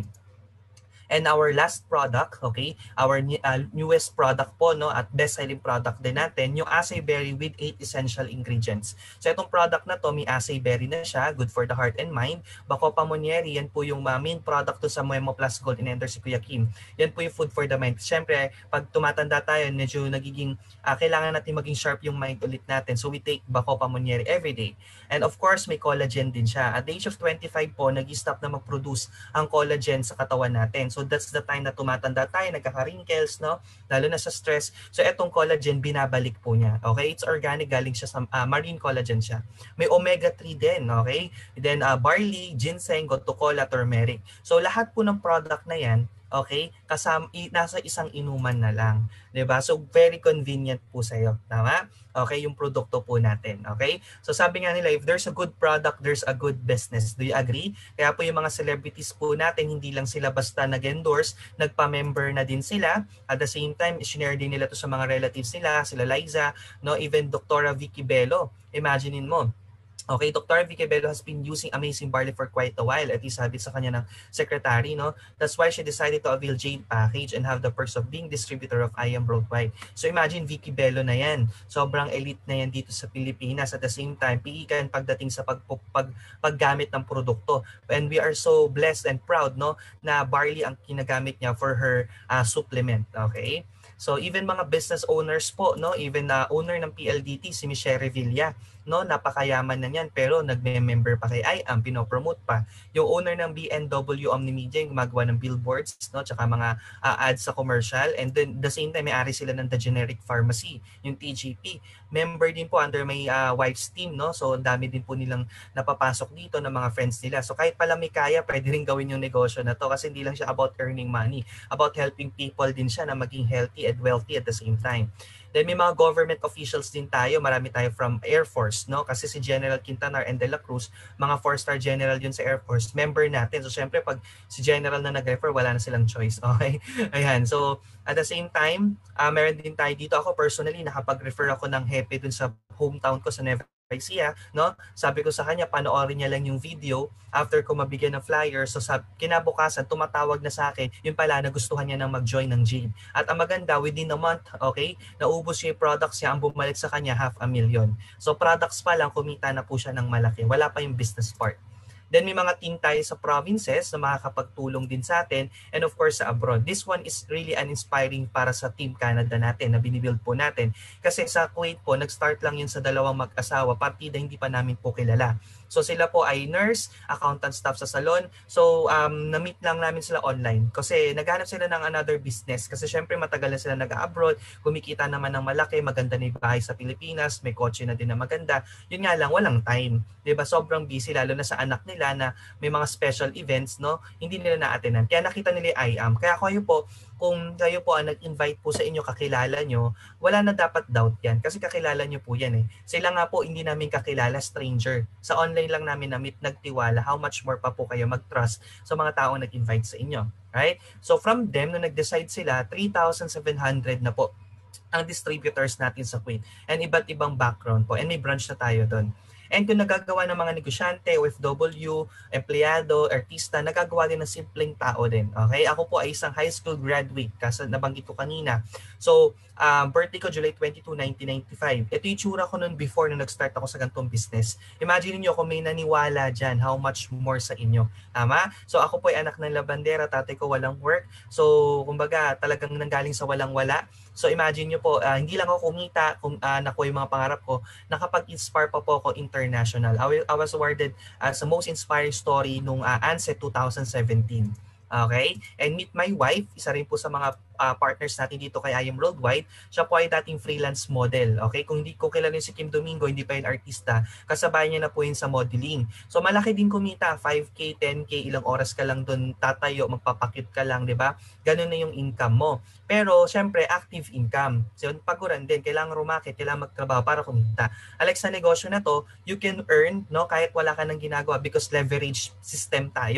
And our last product, okay, our uh, newest product po, no, at best-selling product din natin, yung acai berry with eight essential ingredients. So itong product na to, may acai berry na siya, good for the heart and mind. Bacopa monnieri, yan po yung uh, main product to sa Memo Plus Gold in-ender si Kuya Kim. Yan po yung food for the mind. Siyempre, pag tumatanda tayo, medyo nagiging, uh, kailangan natin maging sharp yung mind ulit natin. So we take Bacopa monnieri every day. And of course, may collagen din siya. At the age of twenty-five po, nag-stop na mag-produce ang collagen sa katawan natin. So that's the time na tumatanda tayo, nagkaka-wrinkles, no? Lalo na sa stress. So etong collagen, binabalik po niya. Okay? It's organic, galing siya sa uh, marine collagen siya. May omega three din, okay? Then uh, barley, ginseng, gotu kola, turmeric. So lahat po ng product na yan, okay, kasama, nasa isang inuman na lang. Diba? So very convenient po sa'yo. Tama? Okay, yung produkto po natin. Okay? So sabi nga nila, if there's a good product, there's a good business. Do you agree? Kaya po yung mga celebrities po natin, hindi lang sila basta nag-endorse, nagpa-member na din sila. At the same time, share din nila to sa mga relatives nila, sila Liza, no? Even Doctora Vicky Bello. Imaginein mo. Okay, Doctor Vicky Bello has been using Amazing Barley for quite a while. At least sabi sa kanya ng secretary, no? That's why she decided to avail Jade Package and have the perks of being distributor of I A M Worldwide. So imagine Vicky Bello na yan. Sobrang elite na yan dito sa Pilipinas. At the same time, piikan pagdating sa pag, pag, paggamit ng produkto. And we are so blessed and proud, no, na barley ang kinagamit niya for her uh, supplement. Okay? So even mga business owners po, no, even na uh, owner ng P L D T, si Michelle Revilla, no, napakayaman na niyan pero nagme-member pa kay I A M, pinopromote pa. Yung owner ng B N W Omnimedia, yung gumagawa ng billboards, no, tsaka mga uh, ads sa commercial, and then the same time may-ari sila ng The Generic Pharmacy, yung T G P. Member din po under may uh, wife's team, no, so ang dami din po nilang napapasok dito ng mga friends nila. So kahit pala may kaya, pwede rin gawin yung negosyo na to kasi hindi lang siya about earning money, about helping people din siya na maging healthy and wealthy at the same time. Then may mga government officials din tayo, marami tayo from Air Force, no? Kasi si General Quintanar and De La Cruz, mga four-star general yun sa Air Force, member natin. So syempre pag si General na nag-refer, wala na silang choice, okay? Ayan, so at the same time, uh, meron din tayo dito. Ako personally, nakapag-refer ako ng hepe dun sa hometown ko sa Nueva Ecija, no? Sabi ko sa kanya, panoorin niya lang yung video after ko mabigyan ng flyer. So sa kinabukasan, tumatawag na sa akin, yun pala, nagustuhan niya nang mag-join ng Jade. At ang maganda, within a month, okay, naubos yung products niya, ang bumalik sa kanya, half a million. So products pa lang, kumita na po siya ng malaki. Wala pa yung business part. Then may mga team tayo sa provinces na makakapagtulong din sa atin, and of course sa abroad. This one is really an inspiring para sa Team Canada natin na binibuild po natin. Kasi sa Kuwait po, nag-start lang yun sa dalawang mag-asawa, partida hindi pa namin po kilala. So sila po ay nurse, accountant staff sa salon. So um, na-meet lang namin sila online kasi naghanap sila ng another business. Kasi syempre matagal na sila nag-abroad, kumikita naman ng malaki, maganda na yung bahay sa Pilipinas, may kotse na din na maganda. Yun nga lang, walang time. Diba? Sobrang busy, lalo na sa anak nila na may mga special events, no? Hindi nila na-attendan. Kaya nakita nila yung I A M. Kaya kayo po, kung kayo po ang nag-invite po sa inyo, kakilala nyo, wala na dapat doubt yan. Kasi kakilala nyo po yan eh. Sila nga po hindi namin kakilala, stranger. Sa online lang namin na-meet, nagtiwala. How much more pa po kayo mag-trust sa mga taong nag-invite sa inyo. Right? So from them, nung nag-decide sila, three thousand seven hundred na po ang distributors natin sa Kuwait. And iba't ibang background po. And may branch na tayo doon. And kung nagagawa ng mga negosyante, O F W, empleyado, artista, nagagawa din ng simpleng tao din. Okay? Ako po ay isang high school graduate, kasi nabanggit ko kanina. So, uh, birthday ko July twenty-second, nineteen ninety-five. Ito yung tsura ko noon before nung nag-start ako sa ganitong business. Imagine niyo kung may naniwala dyan, how much more sa inyo. Tama? So, ako po ay anak ng labandera, tatay ko walang work. So, kumbaga, talagang nanggaling sa walang-wala. So, imagine niyo po, uh, hindi lang ako kumita, kung uh, nakuha yung mga pangarap ko, nakapag-inspire pa po ako international. I, I was awarded as the most inspiring story nung uh, ANSET twenty seventeen. Okay? And Meet My Wife, isa rin po sa mga uh, partners natin dito kay I A M Worldwide. Siya po ay dating freelance model. Okay? Kung hindi ko kilala si Kim Domingo, hindi pa yung artista, kasabay niya na po yun sa modeling. So malaki din kumita, five K, ten K, ilang oras ka lang doon tatayo, magpapakit ka lang, di ba? Ganun na yung income mo. Pero syempre, active income. So paguran din, kailangan rumakit, kailangan magtrabaho para kumita. Alex, sa negosyo na to, you can earn, no, kahit wala ka nang ginagawa because leverage system tayo.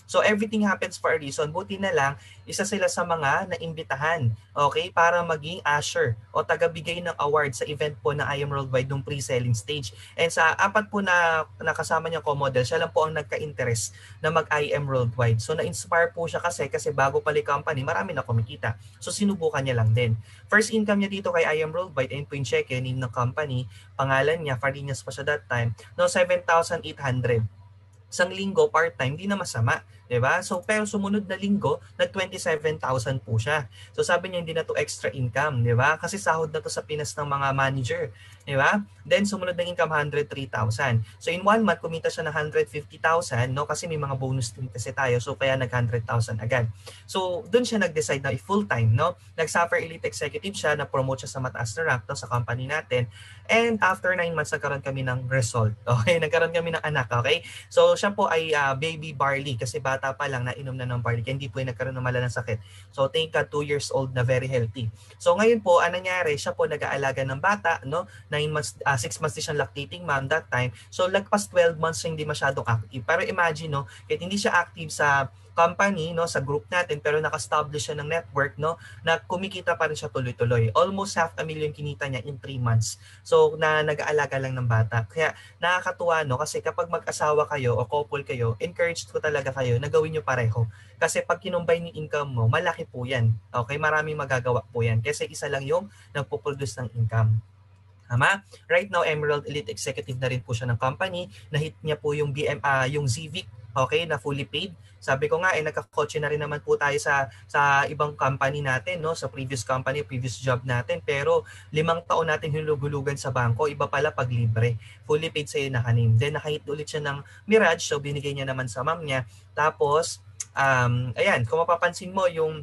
So everything happens for a reason. Buti na lang, isa sila sa mga naimbitahan, okay, para maging usher o tagabigay ng award sa event po ng I A M Worldwide nung pre-selling stage. And sa apat po na nakasama niya co-model, siya lang po ang nagka-interest na mag-I A M Worldwide. So na-inspire po siya kasi kasi bago pala yung company, marami na kumikita. So sinubukan niya lang din. First income niya dito kay I A M Worldwide, ayun po yung check, name ng company, pangalan niya, Farinas pa siya that time, no, seven thousand eight hundred. Isang linggo, part-time, di na masama. Diba? So, pero sumunod na linggo, nag twenty-seven thousand po siya. So, sabi niya, hindi na to extra income. Diba? Kasi sahod na to sa Pinas ng mga manager. Diba? Then, sumunod na income, one hundred three thousand. So, in one month, kumita siya ng one hundred fifty thousand, no? Kasi may mga bonus din kasi tayo. So, kaya nag one hundred thousand agad. So, dun siya nag-decide na full-time, no? Nag-Sapphire Elite Executive siya, na-promote siya sa mataas na rank, no? Sa company natin. And after nine months, nagkaroon kami ng result. Okay? Nagkaroon kami ng anak. Okay? So, siya po ay uh, baby Barley kasi bata pa lang nainom na ng barley, kaya hindi po yung nagkaroon ng malalang sakit. So think ka two years old na very healthy. So ngayon po, anong nangyari, siya po nag-aalaga ng bata, no? nine months, uh, six months din siyang lactating mom that time. So lagpas twelve months siya hindi masyadong active. Pero imagine, no, kahit hindi siya active sa company, no, sa group natin, pero naka-establish siya ng network, no, na kumikita pa rin siya tuloy-tuloy. Almost half a million kinita niya in three months. So na nag-aalaga lang ng bata. Kaya nakakatuwa, no, kasi kapag mag-asawa kayo o couple kayo, encouraged ko talaga kayo na gawin niyo pareho. Kasi pag kinumbine yung income mo, malaki po yan. Okay, maraming magagawa po yan. Kasi isa lang yung nagpo-produce ng income. Tama? Right now, Emerald Elite Executive na rin po siya ng company. Na-hit niya po yung B M, uh, yung Civic, okay, na fully paid. Sabi ko nga, eh, nagkakotse na rin naman po tayo sa sa ibang company natin, no, sa previous company, previous job natin. Pero limang taon natin hinulugulugan sa bangko, iba pala pag libre. Fully paid sa'yo naka-name. Then nakahit ulit siya ng Mirage, so binigay niya naman sa mom niya. Tapos, um, ayan, kung mapapansin mo yung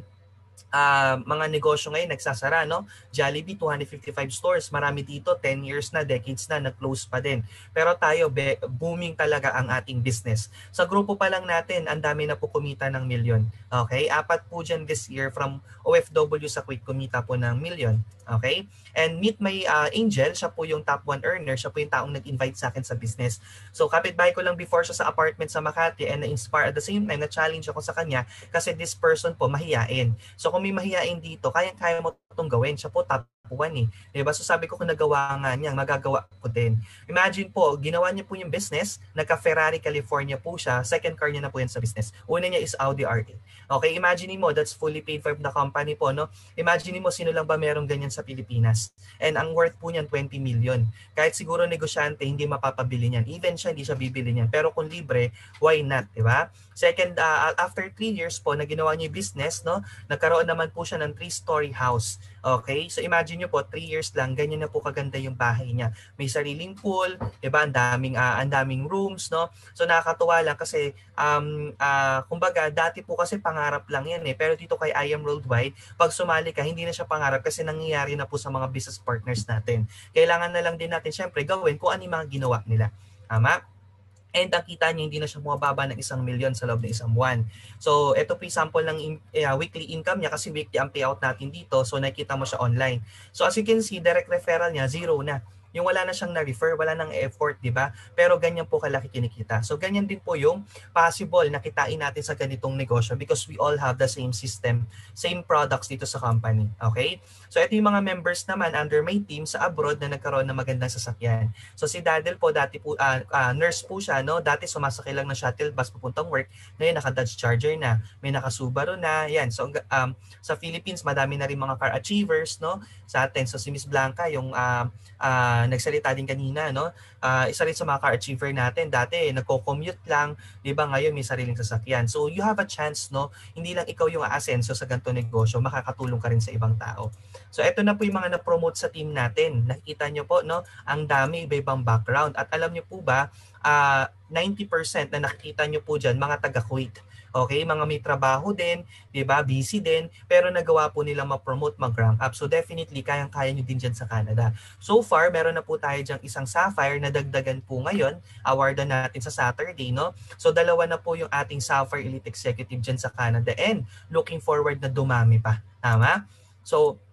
Uh, mga negosyo ngayon nagsasara, no? Jollibee, two hundred fifty-five stores. Marami dito, ten years na, decades na, nag-close pa din. Pero tayo, be, booming talaga ang ating business. Sa grupo pa lang natin, ang dami na po kumita ng milyon. Okay? Apat po dyan this year from O F W sa Kuwait, kumita po ng milyon. Okay? And meet my uh, Angel, siya po yung top one earner, siya po yung taong nag-invite sa akin sa business. So kapitbahay ko lang before siya sa apartment sa Makati and na-inspire at the same time, na-challenge ako sa kanya kasi this person po mahiyain. So kung may mahiyain dito, kayang-kaya mo itong gawin. Siya po top one eh. Diba? So sabi ko kung nagawa nga niya, magagawa ko din. Imagine po, ginawa niya po yung business, nagka-Ferrari California po siya, second car niya na po yan sa business. Una niya is Audi R A. Okay, imagine mo, that's fully paid for the company po, no? Imagine mo, sino lang ba merong ganyan sa Pilipinas? And ang worth po niyan, twenty million. Kahit siguro negosyante, hindi mapapabili niyan. Even siya, hindi siya bibili niyan. Pero kung libre, why not, diba? Second, uh, after three years po na ginawa niya yung business, no? Nagkaroon naman po siya ng three-story house. Okay? So imagine nyo po, three years lang, ganyan na po kaganda yung bahay niya. May sariling pool, diba? Ang daming, uh, ang daming rooms, no? So nakakatuwa lang kasi, um, uh, kumbaga, dati po kasi pangarap lang yan eh. Pero dito kay I A M Worldwide, pag sumali ka, hindi na siya pangarap kasi nangyayari na po sa mga business partners natin. Kailangan na lang din natin, syempre, gawin kung ano yung mga ginawa nila. Tama? And ang kita niya, hindi na siya bumababa ng isang milyon sa loob ng isang buwan. So, ito po yung sample ng in, uh, weekly income niya kasi weekly ang payout natin dito. So, nakikita mo siya online. So, as you can see, direct referral niya, zero na. Yung wala na siyang na-refer, wala nang effort, di ba? Pero ganyan po kalaki kinikita. So, ganyan din po yung possible na kitain natin sa ganitong negosyo because we all have the same system, same products dito sa company. Okay? So, ito yung mga members naman under my team sa abroad na nagkaroon ng magandang sasakyan. So, si Daddle po, dati po, uh, uh, nurse po siya, no? Dati sumasakay lang ng shuttle bus papuntang work. Ngayon, naka-Dodge Charger na. May naka-Subaru na. Yan. So, um, sa Philippines, madami na rin mga car achievers, no? Sa atin. So, si Miss Blanca, yung uh, uh, nagsalita din kanina, no? Uh, isa rin sa mga car achiever natin. Dati, nagko-commute lang. Di ba? Ngayon, may sariling sasakyan. So, you have a chance, no? Hindi lang ikaw yung aasenso sa ganito negosyo. Makakatulong ka rin sa ibang tao. So, eto na po yung mga na-promote sa team natin. Nakikita nyo po, no? Ang dami, iba-ibang background. At alam nyo po ba, uh, ninety percent na nakikita nyo po dyan, mga taga-Kuwait. Okay, mga may trabaho din, 'di ba? Busy din, pero nagawa po nila ma-promote, mag-rank up. So definitely kayang-kaya niyo din diyan sa Canada. So far, meron na po tayo diyang isang Sapphire na dagdagan po ngayon, awardan natin sa Saturday, no? So dalawa na po yung ating Sapphire Elite Executive diyan sa Canada and looking forward na dumami pa. Tama? So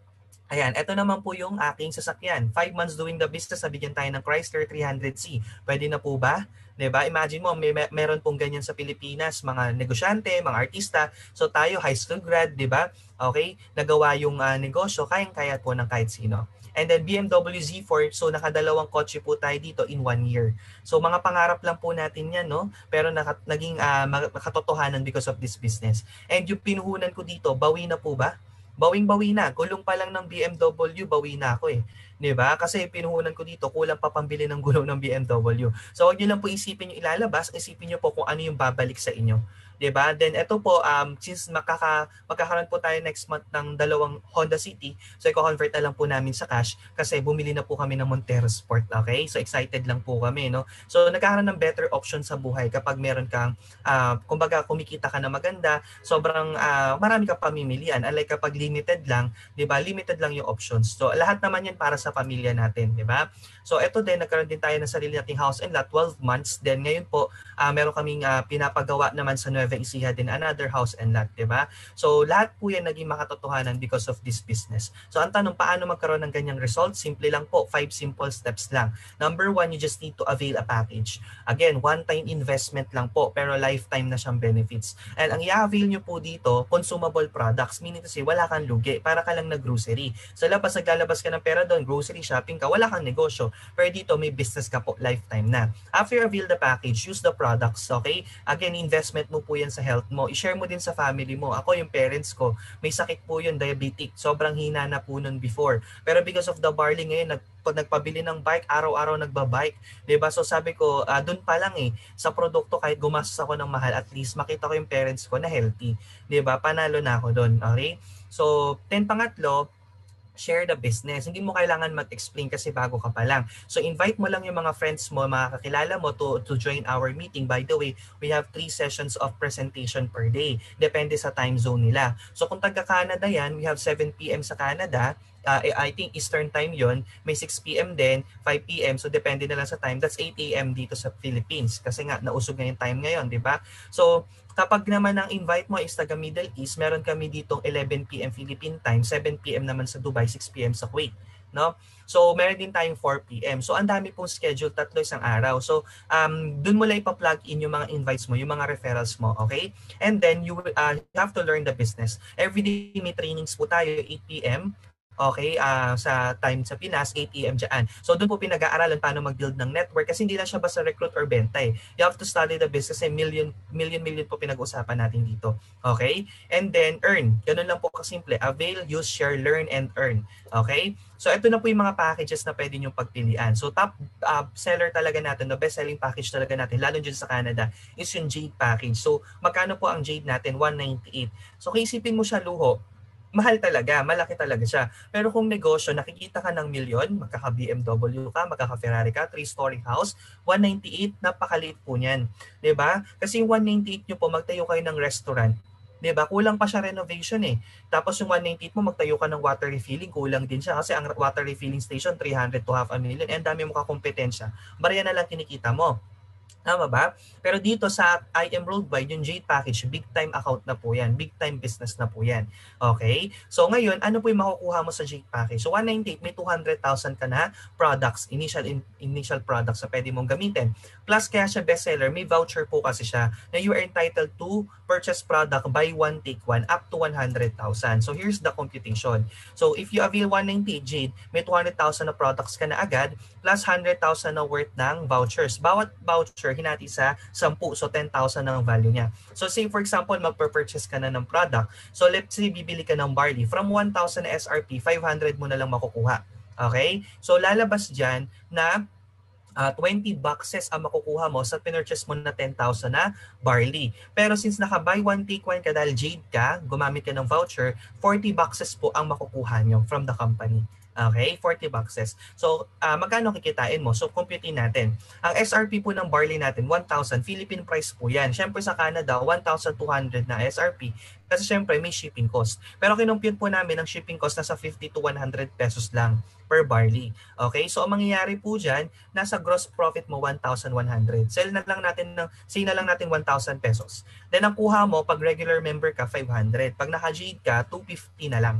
Ayan, ito naman po yung aking sasakyan. Five months doing the business, nabigyan tayo ng Chrysler three hundred C. Pwede na po ba? 'Di ba? Imagine mo, may may- meron pong ganyan sa Pilipinas, mga negosyante, mga artista. So tayo, high school grad, 'di ba? Okay, nagawa yung ah, negosyo, kayang-kaya po ng kahit sino. And then B M W Z four, so nakadalawang kotse po tayo dito in one year. So mga pangarap lang po natin yan, no? Pero naka, naging ah, mag- makatotohanan because of this business. And yung pinuhunan ko dito, bawi na po ba? Bawing-bawi na. Gulong pa lang ng B M W, bawi na ako eh. 'Di ba? Kasi pinuhunan ko dito, kulang pa pambili ng gulong ng B M W. So wag niyo lang po isipin yung ilalabas, isipin niyo po kung ano yung babalik sa inyo. 'Di ba? Then ito po, um since makaka magkakaroon po tayo next month ng dalawang Honda City, so i-convert na lang po namin sa cash kasi bumili na po kami ng Montero Sport, okay? So excited lang po kami, no? So nagkakaroon ng better option sa buhay kapag meron kang uh, kumbaga kumikita ka na maganda, sobrang uh, marami ka pamimilian. Unlike kapag limited lang, 'di ba? Limited lang yung options. So lahat naman 'yan para sa pamilya natin, 'di ba? So ito din, nagkaroon din tayo ng sarili nating house and lot, twelve months. Then ngayon po, uh, meron kaming uh, pinapagawa naman sa Nueva Ecija din another house and lot, 'di ba? So lahat po 'yan naging makatotohanan because of this business. So ang tanong, paano magkaroon ng ganyang result? Simple lang po, five simple steps lang. Number one, you just need to avail a package. Again, one-time investment lang po, pero lifetime na siyang benefits. And ang i-avail nyo po dito, consumable products, meaning to say, wala kang lugi, para ka lang nag-grocery. Sa labas, naglalabas ka ng pera doon, grocery shopping ka, wala kang negosyo. Pero dito, may business ka po, lifetime na. After you avail the package, use the products, okay? Again, investment mo po yan sa health mo. I-share mo din sa family mo. Ako, yung parents ko, may sakit po yun, diabetic. Sobrang hina na po nun before. Pero because of the barley ngayon, nag pag nagpabili ng bike, araw-araw nagbabike. Diba? So sabi ko, uh, dun pa lang eh, sa produkto kahit gumastos ako ng mahal, at least makita ko yung parents ko na healthy. Diba? Panalo na ako dun. Okay? So, ten pangatlo, share the business. Hindi mo kailangan mag-explain kasi bago ka pa lang. So invite mo lang yung mga friends mo, mga kakilala mo to, to join our meeting. By the way, we have three sessions of presentation per day. Depende sa time zone nila. So kung taga-Canada yan, we have seven p m sa Canada. Uh, I think Eastern time yon, may six p m din, five p m So depende na lang sa time. That's eight a m dito sa Philippines. Kasi nga, nausog na yung time ngayon, di ba? So kapag naman ang invite mo is taga Middle East, meron kami ditong eleven p m Philippine time, seven p m naman sa Dubai, six p m sa Kuwait, no? So meron din tayong four p m So ang dami pong schedule, tatlo isang araw. So um doon mo lang ipa-plug in yung mga invites mo, yung mga referrals mo, okay? And then you uh, you have to learn the business. Every day may trainings po tayo, eight p m Okay, uh, sa time sa Pinas, eight a m dyan. So doon po pinag-aaralan paano mag-build ng network kasi hindi lang siya basta recruit or benta eh. You have to study the business kasi million, million, million po pinag-usapan natin dito. Okay? And then earn. Ganun lang po kasimple. Avail, use, share, learn, and earn. Okay? So ito na po yung mga packages na pwede nyo pagpilian. So top uh, seller talaga natin, the best selling package talaga natin, lalo dyan sa Canada, is yung Jade package. So magkano po ang Jade natin? one ninety-eight. So kung isipin mo siya luho, mahal talaga, malaki talaga siya. Pero kung negosyo, nakikita ka ng milyon, magkaka-B M W ka, magkaka-Ferrari ka, three-story house, one ninety-eight, napakaliit po niyan. 'Di ba? Kasi yung one ninety-eight nyo po, magtayo kayo ng restaurant. 'Di ba? Kulang pa siya renovation eh. Tapos yung one ninety-eight mo, magtayo ka ng water refilling, kulang din siya. Kasi ang water refilling station, three hundred to half a million. And dami mo kakompetensya. Barya na lang kinikita mo. Tama ba? Pero dito sa I am Worldwide, yung Jade package, big time account na po yan. Big time business na po yan. Okay? So ngayon, ano po yung makukuha mo sa Jade package? So one ninety-eight, may two hundred thousand ka na products, initial in, initial products na pwede mong gamitin. Plus kaya siya bestseller, may voucher po kasi siya na you are entitled to purchase product buy one take one up to one hundred thousand. So here's the computation. So if you avail one ninety-eight Jade, may two hundred thousand na products ka na agad plus one hundred thousand na worth ng vouchers. Bawat voucher hinati sa ten, so ten thousand ang value niya. So say for example, magpurchase ka na ng product. So let's say bibili ka ng barley. From one thousand na S R P, five hundred mo na lang makukuha. Okay? So lalabas dyan na Uh, twenty boxes ang makukuha mo sa pinurchase mo na ten thousand na barley. Pero since naka-buy one take one ka dahil Jade ka, gumamit ka ng voucher, forty boxes po ang makukuha nyo from the company. Okay, forty boxes. So, uh, magkano kikitain mo? So, computein natin. Ang S R P po ng barley natin, one thousand. Philippine price po yan. Siyempre sa Canada, one thousand two hundred na S R P. Kasi siyempre may shipping cost. Pero kinumpute po namin ang shipping cost nasa fifty to one hundred pesos lang per barley. Okay, so ang mangyayari po dyan, nasa gross profit mo one thousand one hundred. Sell na lang natin, ng, say na lang natin one thousand pesos. Then ang kuha mo, pag regular member ka, five hundred. Pag naka-Jade ka, two fifty na lang.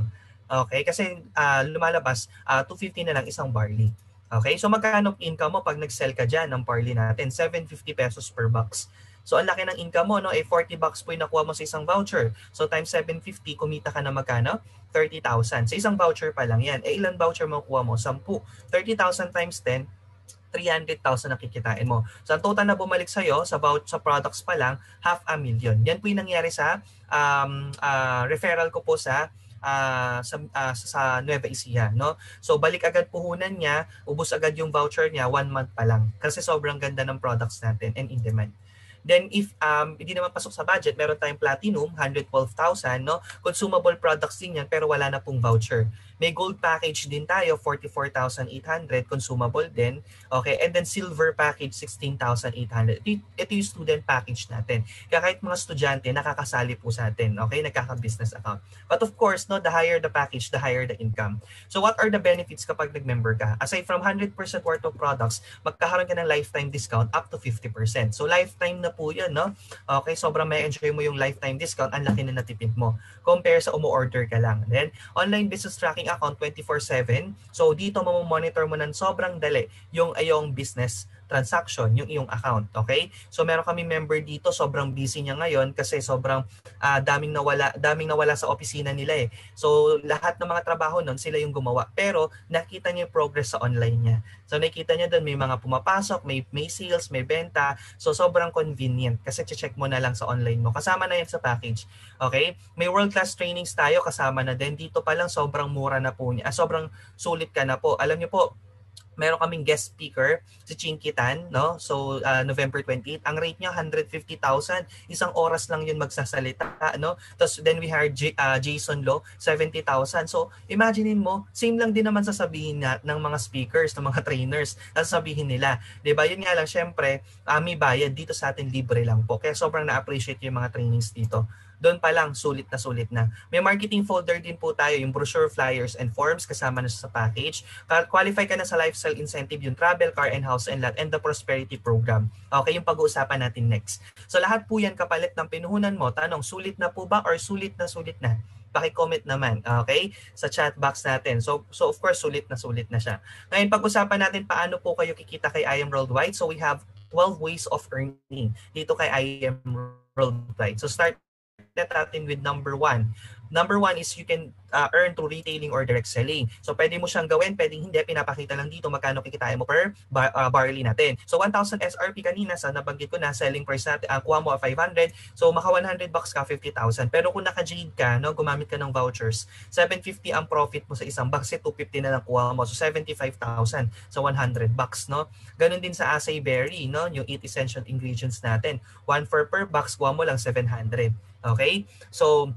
Okay? Kasi uh, lumalabas uh, two fifty na lang isang barley. Okay? So magkano income mo pag nag-sell ka dyan ng barley natin? seven fifty pesos per box. So ang laki ng income mo, no? Eh forty bucks po yung nakuha mo sa isang voucher. So times seven fifty, kumita ka na magkano? thirty thousand. Sa isang voucher pa lang yan. Eh ilan voucher mo kuha mo? ten. thirty thousand times ten, three hundred thousand na kikitain mo. So ang total na bumalik sa'yo sa, sa products pa lang, half a million. Yan po yung nangyari sa um, uh, referral ko po sa Uh, sa, uh, sa Nueva Ecija, no? So balik agad puhunan niya, ubos agad yung voucher niya one month pa lang kasi sobrang ganda ng products natin and in demand. Then if um, hindi naman pasok sa budget, meron tayong Platinum, one hundred twelve thousand, no? Consumable products din yan pero wala na pong voucher. May gold package din tayo, forty-four thousand eight hundred, consumable din. Okay, and then silver package, sixteen thousand eight hundred. Ito yung student package natin. Kaya kahit mga estudyante, nakakasali po sa atin. Okay, nagkaka-business account. But of course, no, the higher the package, the higher the income. So what are the benefits kapag nag-member ka? Aside from one hundred percent worth of products, magkakaroon ka ng lifetime discount up to fifty percent. So lifetime na po yan, no? Okay, sobrang may enjoy mo yung lifetime discount, ang laki na natipid mo. Compare sa umu-order ka lang. Then, online business tracking account twenty-four seven. So dito mamomonitor mo ng sobrang dali yung ayong business transaction, yung iyong account, okay? So meron kami member dito, sobrang busy niya ngayon kasi sobrang uh, daming nawala, daming nawala sa opisina nila eh. So lahat ng mga trabaho nun, sila yung gumawa. Pero nakita niya yung progress sa online niya. So nakita niya doon may mga pumapasok, may, may sales, may benta. So sobrang convenient kasi check mo na lang sa online mo. Kasama na yan sa package. Okay? May world-class trainings tayo, kasama na din. Dito pa lang sobrang mura na po niya. Ah, sobrang sulit ka na po. Alam niyo po, meron kaming guest speaker, si Chinky Tan, no? So, uh, November twenty-eighth. Ang rate niya, one hundred fifty thousand. Isang oras lang yun magsasalita, no? Tapos, then we hired J- uh, Jason Lo, seventy thousand. So, imaginein mo, same lang din naman sasabihin na, ng mga speakers, ng mga trainers, sasabihin nila. Diba? Yun nga lang, syempre, uh, may bayad. Dito sa atin, libre lang po. Kaya sobrang na-appreciate yung mga trainings dito. Doon pa lang, sulit na sulit na. May marketing folder din po tayo, yung brochure, flyers, and forms, kasama na sa package. Qualify ka na sa lifestyle incentive, yung travel, car, and house, and lot, and the prosperity program. Okay, yung pag-uusapan natin next. So lahat po yan kapalit ng pinuhunan mo. Tanong, sulit na po ba or sulit na sulit na? Paki-comment naman, okay? Sa chat box natin. So, so of course, sulit na sulit na siya. Ngayon, pag-usapan natin paano po kayo kikita kay I Am Worldwide. So we have twelve ways of earning dito kay I Am Worldwide. So start natin with number one. Number one is you can uh, earn through retailing or direct selling. So pwede mo siyang gawin, pwedeng hindi. Pinapakita lang dito magkano kikitain mo per bar, uh, barley natin. So one thousand S R P kanina, sa nabanggit ko na, selling price natin, uh, kuha mo five hundred. So maka one hundred bucks ka, fifty thousand. Pero kung naka-Jade ka, no, gumamit ka ng vouchers, seven fifty ang profit mo sa isang box, two fifty na lang kuha mo. So seventy-five thousand sa one hundred bucks, no? Ganun din sa acai berry, no? Yung eight essential ingredients natin. one for per box, kuha mo lang seven hundred. Okay? So,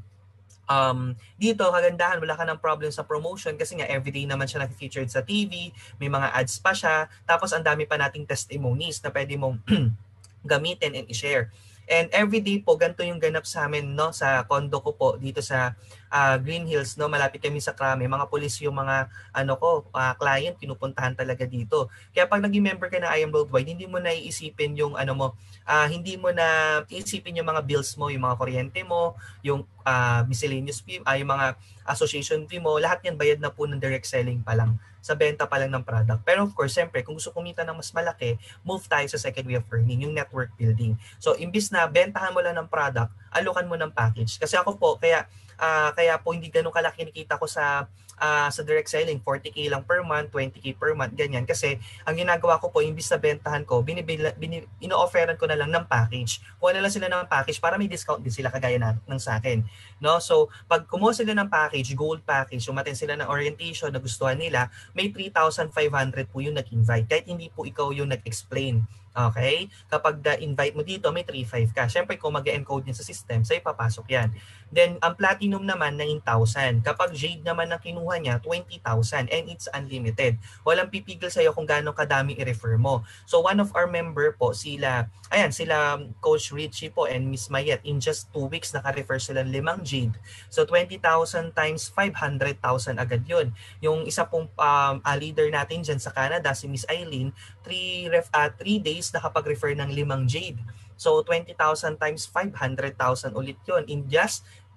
Um, dito, kagandahan, wala ka ng problem sa promotion kasi nga everyday naman siya na-featured sa T V, may mga ads pa siya, tapos ang dami pa nating testimonies na pwede mong gamitin and i-share. And everyday po, ganito yung ganap sa amin, no, sa condo ko po dito sa uh, Green Hills, no, malapit kami sa Krame. Mga pulis yung mga ano ko, uh, client, pinupuntahan talaga dito. Kaya pag naging member ka na I Am Worldwide, hindi mo na iisipin yung ano mo, uh, hindi mo na iisipin yung mga bills mo, yung mga kuryente mo, yung uh, miscellaneous fee, uh, yung mga association fee mo, lahat yan bayad na po ng direct selling pa lang, sa benta pa lang ng product. Pero of course, siyempre, kung gusto kumita ng mas malaki, move tayo sa second way of earning, yung network building. So, imbis na bentahan mo lang ng product, alokan mo ng package. Kasi ako po, kaya uh, kaya po hindi ganun kalaki nakita ko sa uh, sa direct selling, forty K lang per month, twenty K per month, ganyan. Kasi ang ginagawa ko po, imbis na bentahan ko, binibila, bin, ino-offeran ko na lang ng package. Kuha na lang sila ng package para may discount din sila kagaya na, ng sa akin. No? So, pag kumuha sila ng package, gold package, umaten sila ng orientation na gustuhan nila, may three thousand five hundred po yung nag-invite. Kahit hindi po ikaw yung nag-explain. Okay? Kapag the-invite mo dito, may three five ka. Siyempre, kung mag-encode niya sa system, sa'yo papasok yan. Then, ang platinum naman, nine thousand. Kapag jade naman ang kinuha niya, twenty thousand. And it's unlimited. Walang pipigil sa'yo kung gano'ng kadami i-refer mo. So, one of our member po, sila, ayan, sila Coach Richie po and Miss Mayet, in just two weeks, naka-refer sila limang jade. So, twenty thousand times five hundred thousand agad yun. Yung isa pong um, uh, leader natin dyan sa Canada, si Miss Eileen, three, ref, uh, three days nakapag-refer ng limang jade. So, twenty thousand times five hundred thousand ulit yun in just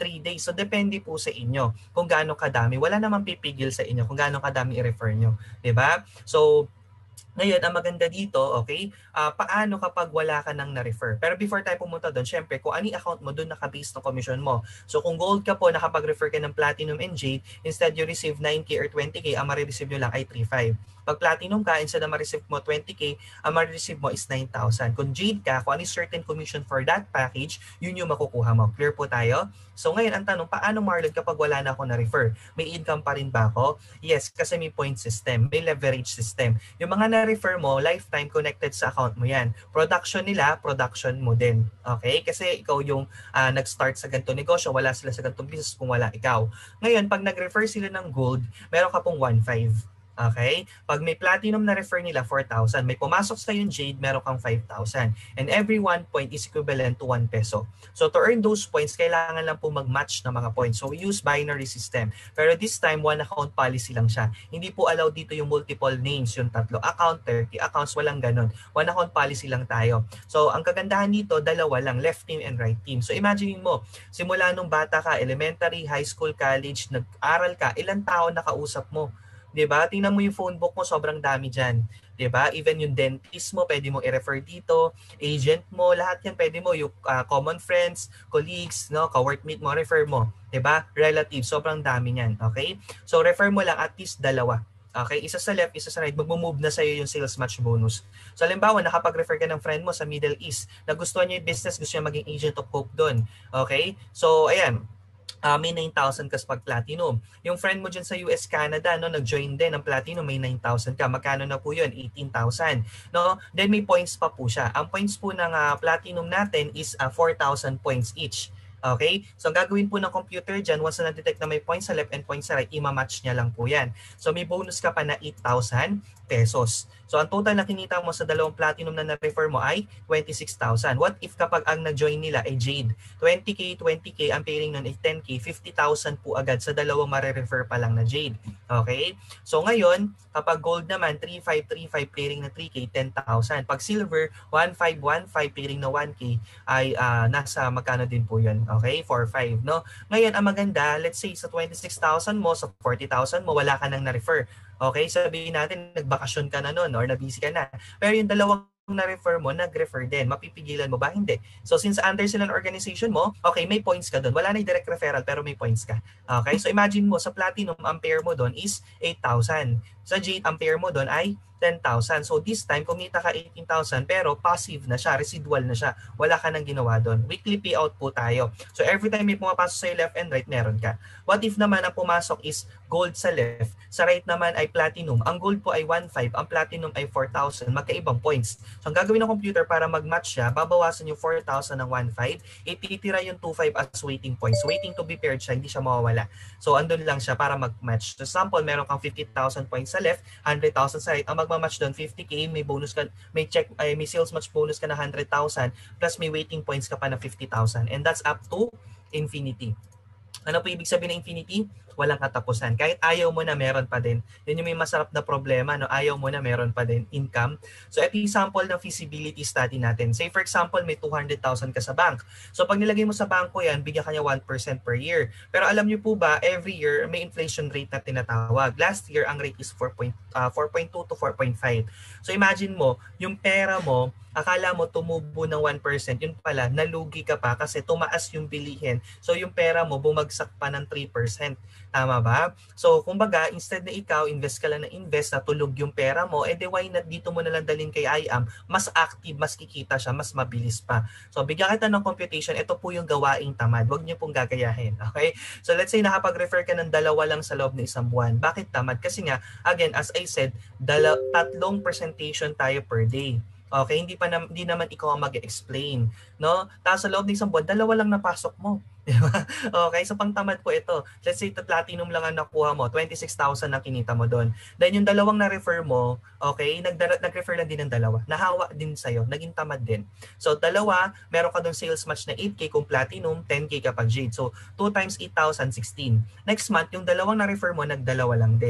three days. So depende po sa inyo kung gaano kadami. Wala namang pipigil sa inyo kung gaano kadami i-refer nyo. Diba? So, ngayon, ang maganda dito, okay, uh, paano kapag wala ka nang na-refer? Pero before tayo pumunta doon, syempre, kung ano yung account mo, doon naka-base ng commission mo. So kung gold ka po, nakapag-refer ka ng platinum and jade, instead you receive nine K or twenty K, ang ma-receive nyo lang ay three five. Pag platinum ka, instead na ma-receive mo twenty K, ang ma-receive mo is nine thousand. Kung jade ka, kung ano yung certain commission for that package, yun yung makukuha mo. Clear po tayo? So ngayon, ang tanong, paano Marlon kapag wala na ako na-refer? May income pa rin ba ako? Yes, kasi may point system, may leverage system. Yung mga na-refer mo, lifetime connected sa account mo yan. Production nila, production mo din. Okay? Kasi ikaw yung uh, nag-start sa ganitong negosyo, wala sila sa ganitong business kung wala ikaw. Ngayon, pag nag-refer sila ng gold, meron ka pong one five. Okay? Pag may platinum na refer nila, four thousand. May pumasok sa yung jade, meron kang five thousand. And every one point is equivalent to one peso. So to earn those points, kailangan lang po mag-match ng mga points. So we use binary system. Pero this time, one account policy lang siya. Hindi po allowed dito yung multiple names, yung tatlo account, thirty accounts, walang ganun. One account policy lang tayo. So ang kagandahan dito, dalawa lang, left team and right team. So imagine mo, simula nung bata ka, elementary, high school, college, nag-aral ka, ilang taon nakausap mo? Diba? Tingnan mo yung phone book mo, sobrang dami dyan. Diba? Even yung dentist mo, pwede mo i-refer dito. Agent mo, lahat yan pwede mo. Yung uh, common friends, colleagues, no, ka-workmate mo, refer mo. Diba? Relatives, sobrang dami yan. Okay? So, refer mo lang at least dalawa. Okay? Isa sa left, isa sa right. Mag-move na sa'yo yung sales match bonus. So, halimbawa, nakapag-refer ka ng friend mo sa Middle East. Nagustuhan niya yung business, gusto niya maging agent of hope doon. Okay? So, ayan. Uh, may nine thousand kas pag platinum. Yung friend mo dyan sa U S, Canada, no, nag-join din ng platinum, may nine thousand ka. Magkano na po yun? eighteen thousand. No? Then may points pa po siya. Ang points po ng uh, platinum natin is uh, four thousand points each. Okay? So, ang gagawin po ng computer dyan, once na na-detect na may points sa left and points sa right, ima-match niya lang po yan. So, may bonus ka pa na eight thousand pesos. So, ang total na kinita mo sa dalawang platinum na na-refer mo ay twenty-six thousand. What if kapag ang na-join nila ay jade? twenty K, twenty K, ang pairing nun ay ten K, fifty thousand po agad sa dalawang mare-refer pa lang na jade. Okay? So, ngayon, kapag gold naman, three five, three five, pairing na three K, ten thousand. Pag silver, one five, one five, pairing na one K, ay uh, nasa magkano din po yun. Okay? four five, no? Ngayon, ang maganda, let's say sa twenty-six thousand mo, sa forty thousand mo, wala ka nang na-refer. Okay, sabihin natin, nagbakasyon ka na noon or nabisi ka na. Pero yung dalawang na-refer mo, nag-refer din. Mapipigilan mo ba? Hindi. So since under sila ng organization mo, okay, may points ka doon. Wala na yung direct referral pero may points ka. Okay, so imagine mo, sa platinum, ang pair mo doon is eight thousand. Sa jade, ang pair mo doon ay ten thousand. So this time, kumita ka eighteen thousand pero passive na siya, residual na siya. Wala ka nang ginawa doon. Weekly payout po tayo. So every time may pumapasok sa'yo left and right, meron ka. What if naman ang pumasok is gold sa left, sa right naman ay platinum. Ang gold po ay one five, ang platinum ay four thousand. Magkaibang points. So ang gagawin ng computer para mag-match siya, babawasan yung four thousand ng one five, ititira yung two five as waiting points. Waiting to be paired siya, hindi siya mawawala. So andun lang siya para mag-match. So sample, meron kang fifty thousand points sa left, one hundred thousand sa right. Ang mag-match doon, fifty K, may bonus ka, may check, ay, may sales match bonus ka na one hundred thousand, plus may waiting points ka pa na fifty thousand. And that's up to infinity. Ano po ibig sabihin ng infinity? Walang katapusan. Kahit ayaw mo na, meron pa din. Yun yung may masarap na problema, no? Ayaw mo na, meron pa din income. So, ito yung sample ng feasibility study natin. Say, for example, may two hundred thousand ka sa bank. So, pag nilagay mo sa banko yan, bigyan ka niya one percent per year. Pero alam niyo po ba, every year, may inflation rate na tinatawag. Last year, ang rate is four point two to four point five. So, imagine mo, yung pera mo, akala mo tumubo ng one percent, yun pala, nalugi ka pa kasi tumaas yung bilihin. So, yung pera mo, bumagsak pa ng three percent. Tama ba? So, kumbaga, instead na ikaw, invest ka lang na invest, natulog yung pera mo, eh, di why not dito mo nalang dalhin kay I A M, mas active, mas kikita siya, mas mabilis pa. So, bigyan kita ng computation, ito po yung gawaing tamad. Huwag niyo pong gagayahin. Okay? So, let's say, nakapag-refer ka ng dalawa lang sa loob ng isang buwan. Bakit tamad? Kasi nga, again, as I said, dala, tatlong presentation tayo per day. Okay, hindi pa na, hindi naman ikaw ang mag-explain, no? Tapos sa loob ng isang buwan, dalawa lang napasok mo. Okay, so pangtamad po ito. Let's say platinum lang ang nakuha mo, twenty-six thousand na kinita mo doon. Then yung dalawang na-refer mo, okay, nag-refer lang din ng dalawa. Nahawa din sa'yo, naging tamad din. So dalawa, meron ka doon sales match na eight K kung platinum, ten K kapag jade. So two times eight thousand, sixteen. Next month, yung dalawang na-refer mo, nagdalawa lang din.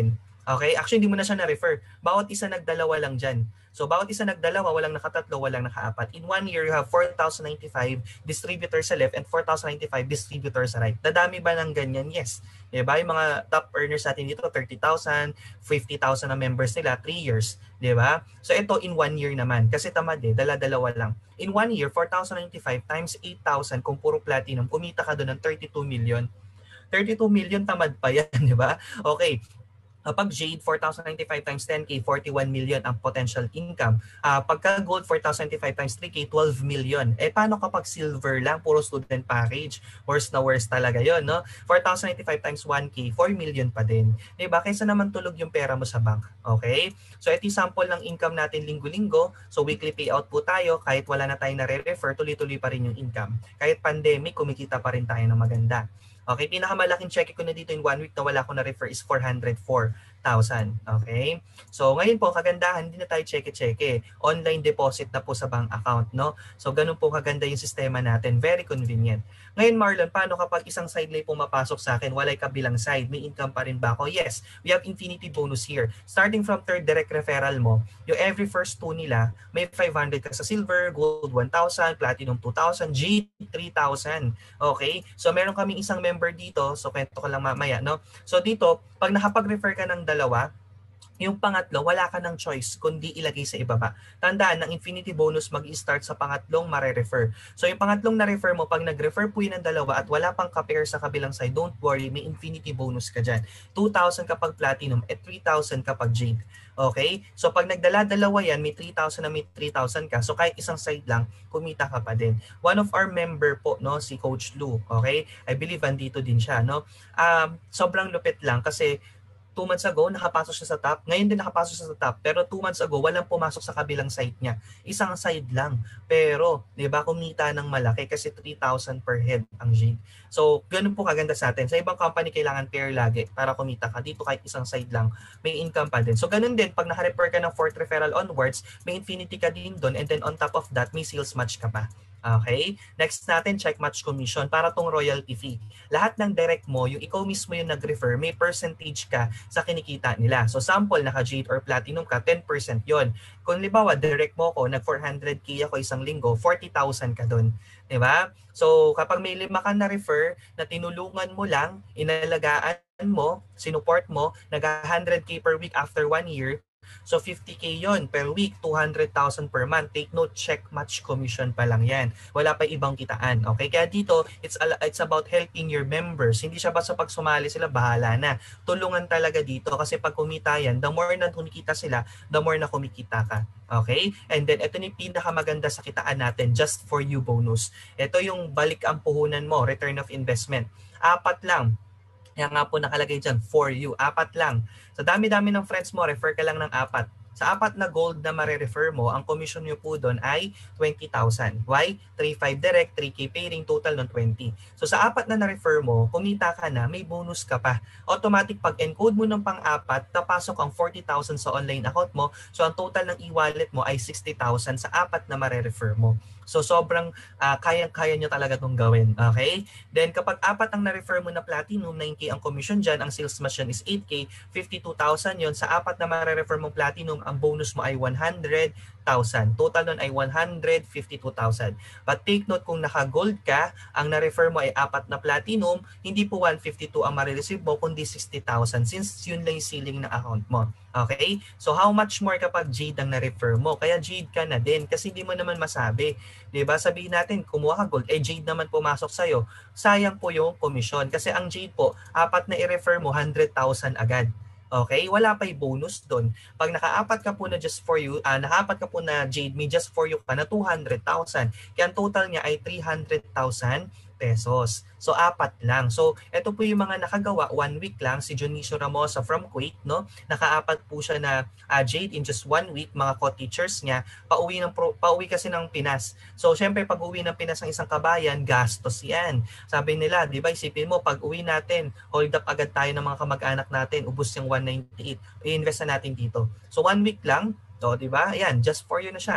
Okay? Actually, hindi mo na siya na-refer. Bawat isa nagdalawa lang dyan. So, bawat isa nagdalawa, walang nakatatlo, walang nakaapat. In one year, you have four thousand ninety-five distributors sa left and four thousand ninety-five distributors sa right. Dadami ba ng ganyan? Yes. Diba? Yung mga top earners natin dito, thirty thousand, fifty thousand na members nila, three years. Diba? So, ito in one year naman. Kasi tamad eh, dala-dalawa lang. In one year, four thousand ninety-five times eight thousand, kung puro platinum, kumita ka doon ng thirty-two million. thirty-two million, tamad pa yan, di ba? Okay. Kapag Jade, four thousand ninety-five times ten K, forty-one million ang potential income. Uh, pagka Gold, four thousand ninety-five times three K, twelve million. Eh, paano kapag Silver lang, puro student package? Worst na worst talaga yon, no? four thousand ninety-five times one K, four million pa din. Diba? Kaysa naman tulog yung pera mo sa bank. Okay? So, ito yung sample ng income natin linggo-linggo. So, weekly payout po tayo. Kahit wala na tayong nare-refer, tuloy-tuloy pa rin yung income. Kahit pandemic, kumikita pa rin tayo ng maganda. Okay, pinakamalaking check ko na dito in one week na wala ko na refer is four hundred four thousand. Okay? So, ngayon po, kagandahan, hindi na tayo check-check. Online deposit na po sa bank account, no? So, ganun po kaganda yung sistema natin. Very convenient. Ngayon, Marlon, paano kapag isang side lang pumapasok sa akin, walay kabilang side, may income pa rin ba ako? Yes, we have infinity bonus here. Starting from third direct referral mo, yung every first two nila, may five hundred ka sa silver, gold one thousand, platinum two thousand, G three thousand. Okay? So, meron kaming isang member dito. So, kwento ko lang mamaya, no? So, dito, pag nakapag-refer ka ng dalawa, yung pangatlo, wala ka ng choice kundi ilagay sa ibaba. Tandaan, ang infinity bonus mag-i-start sa pangatlong mare-refer. So yung pangatlong na-refer mo, pag nag-refer po yun ng dalawa at wala pang ka-pair sa kabilang side, don't worry, may infinity bonus ka dyan. two thousand kapag platinum at three thousand kapag jade. Okay? So pag nagdala-dalawa yan, may three thousand na may three thousand ka. So kahit isang side lang, kumita ka pa din. One of our member po, no, si Coach Lou, okay? I believe andito din siya, no? Um, sobrang lupit lang kasi two months ago, nakapasok siya sa top. Ngayon din nakapasok siya sa top. Pero two months ago, walang pumasok sa kabilang side niya. Isang side lang. Pero, di ba, kumita ng malaki kasi three thousand per head ang Jade. So, ganun po kaganda sa atin. Sa ibang company, kailangan pair lagi para kumita ka. Dito kahit isang side lang, may income pa din. So, ganun din, pag naka-refer ka ng fourth referral onwards, may infinity ka din doon. And then on top of that, may sales match ka pa. Okay? Next natin, check match commission para tong royalty fee. Lahat ng direct mo, yung ikaw mismo yung nag-refer, may percentage ka sa kinikita nila. So sample, naka-jade or platinum ka, ten percent yon. Kung libawa, direct mo ko, nag four hundred K ako isang linggo, forty thousand ka doon. Diba? So kapag may lima ka na-refer, na tinulungan mo lang, inalagaan mo, sinuport mo, nag one hundred K per week after one year, so fifty K yon per week, two hundred thousand per month. Take note, check match commission pa lang yan. Wala pa ibang kitaan. Okay? Kaya dito, it's, it's about helping your members. Hindi siya basta pag sumali sila, bahala na. Tulungan talaga dito kasi pag kumita yan, the more na kumikita sila, the more na kumikita ka. Okay? And then, ito yung pinakamaganda sa kitaan natin, just for you bonus. Ito yung balik ang puhunan mo, return of investment. Apat lang. Yan nga po nakalagay dyan, for you. Apat lang. Sa dami-dami ng friends mo, refer ka lang ng apat. Sa apat na gold na mare-refer mo, ang commission nyo po doon ay twenty thousand. Why? three five direct, three K pairing, total ng twenty. So sa apat na na-refer mo, kumita ka na, may bonus ka pa. Automatic pag encode mo ng pang-apat, tapasok ang forty thousand sa online account mo. So ang total ng e-wallet mo ay sixty thousand sa apat na mare-refer mo. So sobrang uh, kayang-kaya nyo talaga itong gawin. Okay? Then kapag apat ang na-refer mo na platinum, nine K ang commission dyan, ang sales match is eight K, fifty-two thousand yon. Sa apat na mare-refer mong platinum, ang bonus mo ay one hundred thousand. Total nun ay one hundred fifty-two thousand. But take note, kung naka-gold ka, ang na-refer mo ay apat na platinum, hindi po one hundred fifty-two ang marireceive mo, kundi sixty thousand since yun lang yung ceiling ng account mo. Okay? So how much more kapag Jade ang na-refer mo? Kaya Jade ka na din kasi hindi mo naman masabi. Diba? Sabihin natin, kumuha ka gold, eh Jade naman pumasok sa'yo. Sayang po yung commission kasi ang Jade po, apat na i-refer mo, one hundred thousand agad. Okay? Wala pa yung bonus doon. Pag nakaapat ka po na just for you, uh, nakaapat ka po na Jade, may just for you ka na two hundred thousand. Kaya ang total niya ay three hundred thousand pesos. So, apat lang. So, ito po yung mga nakagawa, one week lang, si Junicio Ramosa from Kuwait, no? Nakaapat po siya na uh, Jade in just one week, mga co-teachers niya, pauwi, ng pro, pauwi kasi ng Pinas. So, syempre, pag uwi ng Pinas ng isang kabayan, gastos yan. Sabi nila, di ba, isipin mo, pag uwi natin, hold up agad tayo ng mga kamag-anak natin, ubos yung one ninety-eight, i-invest na natin dito. So, one week lang, so, di ba? Ayan, just for you na siya.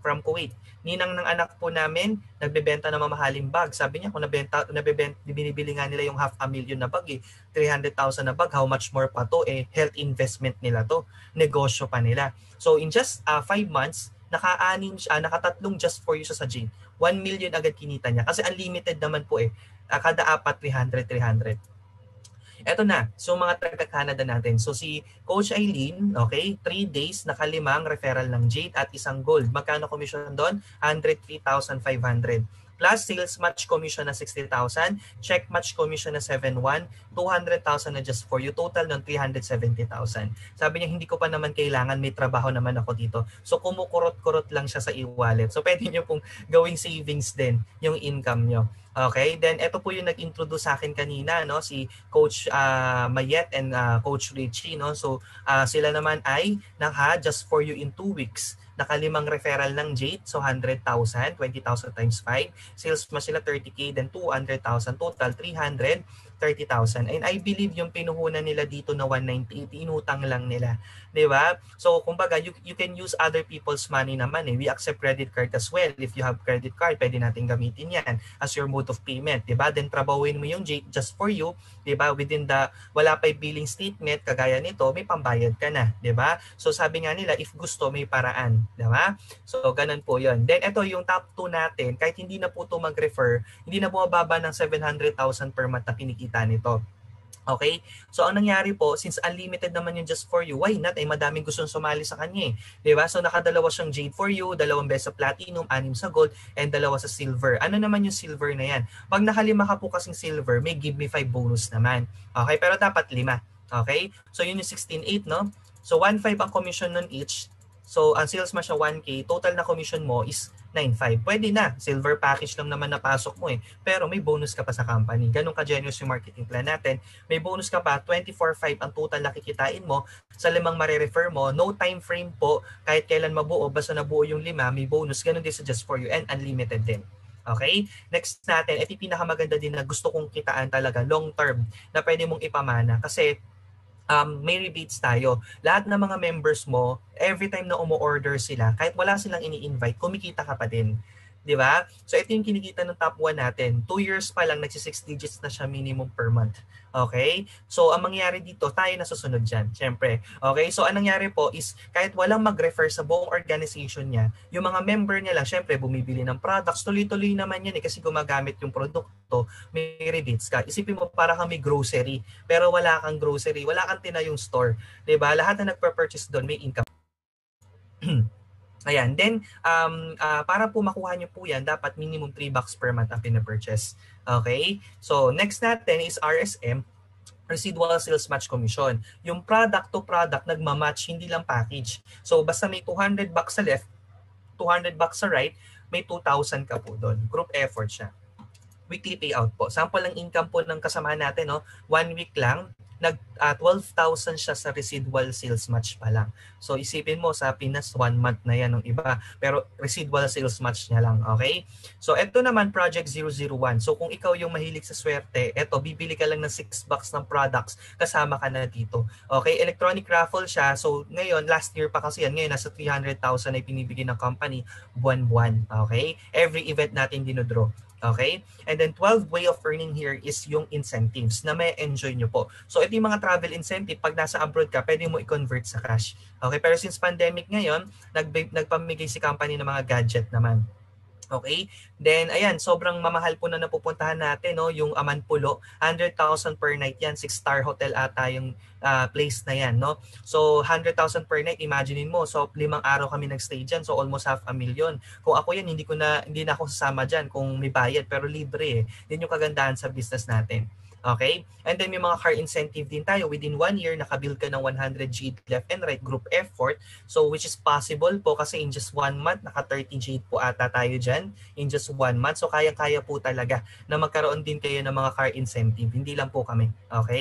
from Kuwait. Ninang ng anak po namin, nagbebenta ng mamahaling bag. Sabi niya, kung nabenta, nabebenta, binibili nga nila yung half a million na bag, eh, three hundred thousand na bag, how much more pa to? Eh, health investment nila to. Negosyo pa nila. So in just uh, five months, naka-anim siya, nakatatlong just for you siya sa gym. one million agad kinita niya. Kasi unlimited naman po eh. Uh, kada apat, three hundred, three hundred. Eto na, so mga taga-Canada natin. So si Coach Eileen, okay, three days, nakalimang referral ng Jade at isang gold. Magkano commission doon? one hundred three thousand five hundred. Plus sales match commission na sixty thousand, check match commission na seven one, two hundred thousand na just for you, total ng three hundred seventy thousand. Sabi niya, hindi ko pa naman kailangan, may trabaho naman ako dito. So kumukurot-kurot lang siya sa e-wallet. So pwede niyo pong gawing savings din yung income niyo. Okay, then ito po yung nag-introduce sa akin kanina, no, si Coach uh, Mayet and uh, Coach Richie, no. So uh, sila naman ay naka just for you in two weeks. Nakalimang referral ng Jade, so one hundred thousand, twenty thousand times five. Sales mo sila thirty K, then two hundred thousand, total three hundred thirty thousand. And I believe yung pinuhunan nila dito na one ninety-eight, inutang lang nila. Diba? So, kumbaga, you, you can use other people's money naman eh. We accept credit card as well. If you have credit card, pwede natin gamitin yan as your mode of payment. Diba? Then, trabahuin mo yung Jade just for you. Diba? Within the, wala pa'y billing statement, kagaya nito, may pambayad ka na. Diba? So, sabi nga nila, if gusto, may paraan. Diba? So, ganun po yun. Then, ito yung top two natin. Kahit hindi na po ito mag-refer, hindi na bumababa ng seven hundred thousand per month na kinikita nito. Okay? So, ang nangyari po, since unlimited naman yung just for you, why not? Ay madaming gustong sumali sa kanya eh. Diba? So, nakadalawa siyang Jade for you, dalawang beses sa platinum, anim sa gold, and dalawa sa silver. Ano naman yung silver na yan? Pag nakalima ka po kasing silver, may give me five bonus naman. Okay? Pero dapat lima. Okay? So, yun yung sixteen eight, no? So, one five ang commission nun each. So, ang sales mo siya one K, total na commission mo is nine five. Pwede na. Silver package lang naman napasok mo eh. Pero may bonus ka pa sa company. Ganun ka-generous yung marketing plan natin. May bonus ka pa, twenty-four five ang total na kikitain mo. Sa limang marirefer mo, no time frame po. Kahit kailan mabuo, basta nabuo yung lima, may bonus. Ganun din sa just for you and unlimited din. Okay? Next natin, ito yung pinakamaganda din na gusto kong kitaan talaga, long term, na pwede mong ipamana. Kasi Um, may rebates tayo. Lahat ng mga members mo, every time na umu-order sila, kahit wala silang ini-invite, kumikita ka pa din. Di ba? So ito yung kinikita ng top one natin. Two years pa lang, nagsi-six digits na siya minimum per month. Okay? So ang mangyayari dito, tayo na susunod dyan. Siyempre. Okay? So anong nangyari po is, kahit walang mag-refer sa buong organization niya, yung mga member niya lang, siyempre, bumibili ng products, tuloy-tuloy naman yan eh, kasi gumagamit yung produkto, may rebates ka. Isipin mo, para kang may grocery, pero wala kang grocery, wala kang tinayong store. Diba? Lahat na nagpa-purchase doon, may income. Ayan. Then, um, uh, para po makuha nyo po yan, dapat minimum three bucks per month ang pinapurchase. Okay? So, next natin is R S M, Residual Sales Match Commission. Yung product to product, nagmamatch, hindi lang package. So, basta may two hundred bucks sa left, two hundred bucks sa right, may two thousand ka po doon. Group effort siya. Weekly payout po. Sample ng income po ng kasamahan natin, no? One week lang, nag uh, twelve thousand siya sa residual sales match pa lang. So isipin mo sa Pinas one month na yan ng iba, pero residual sales match niya lang, okay? So ito naman Project zero zero one. So kung ikaw yung mahilig sa swerte, eto bibili ka lang ng six bucks ng products, kasama ka na dito. Okay, electronic raffle siya. So ngayon last year pa kasi yan, ngayon nasa three hundred thousand ay pinibigay ng company buwan-buwan, okay? Every event natin dinodraw. Okay? And then twelve way of earning here is yung incentives na may enjoy nyo po. So ito yung mga travel incentive, pag nasa abroad ka, pwede mo i-convert sa cash. Okay? Pero since pandemic ngayon, nag nagpamigay si company ng mga gadget naman. Okay? Then, ayan, sobrang mamahal po na napupuntahan natin, no? Yung Amanpulo, one hundred thousand per night yan. Six-star hotel ata yung uh, place na yan, no? So, one hundred thousand per night, imaginein mo. So, limang araw kami nag-stay dyan. So, almost half a million. Kung ako yan, hindi ko na, hindi na ako sasama dyan kung may bayad, pero libre eh. Yan yung kagandahan sa business natin. Okay? And then may mga car incentive din tayo. Within one year, nakabuild ka ng one hundred Jade left and right group effort. So which is possible po kasi in just one month, naka thirty Jade po ata tayo dyan. In just one month. So kaya-kaya po talaga na magkaroon din kayo ng mga car incentive. Hindi lang po kami. Okay?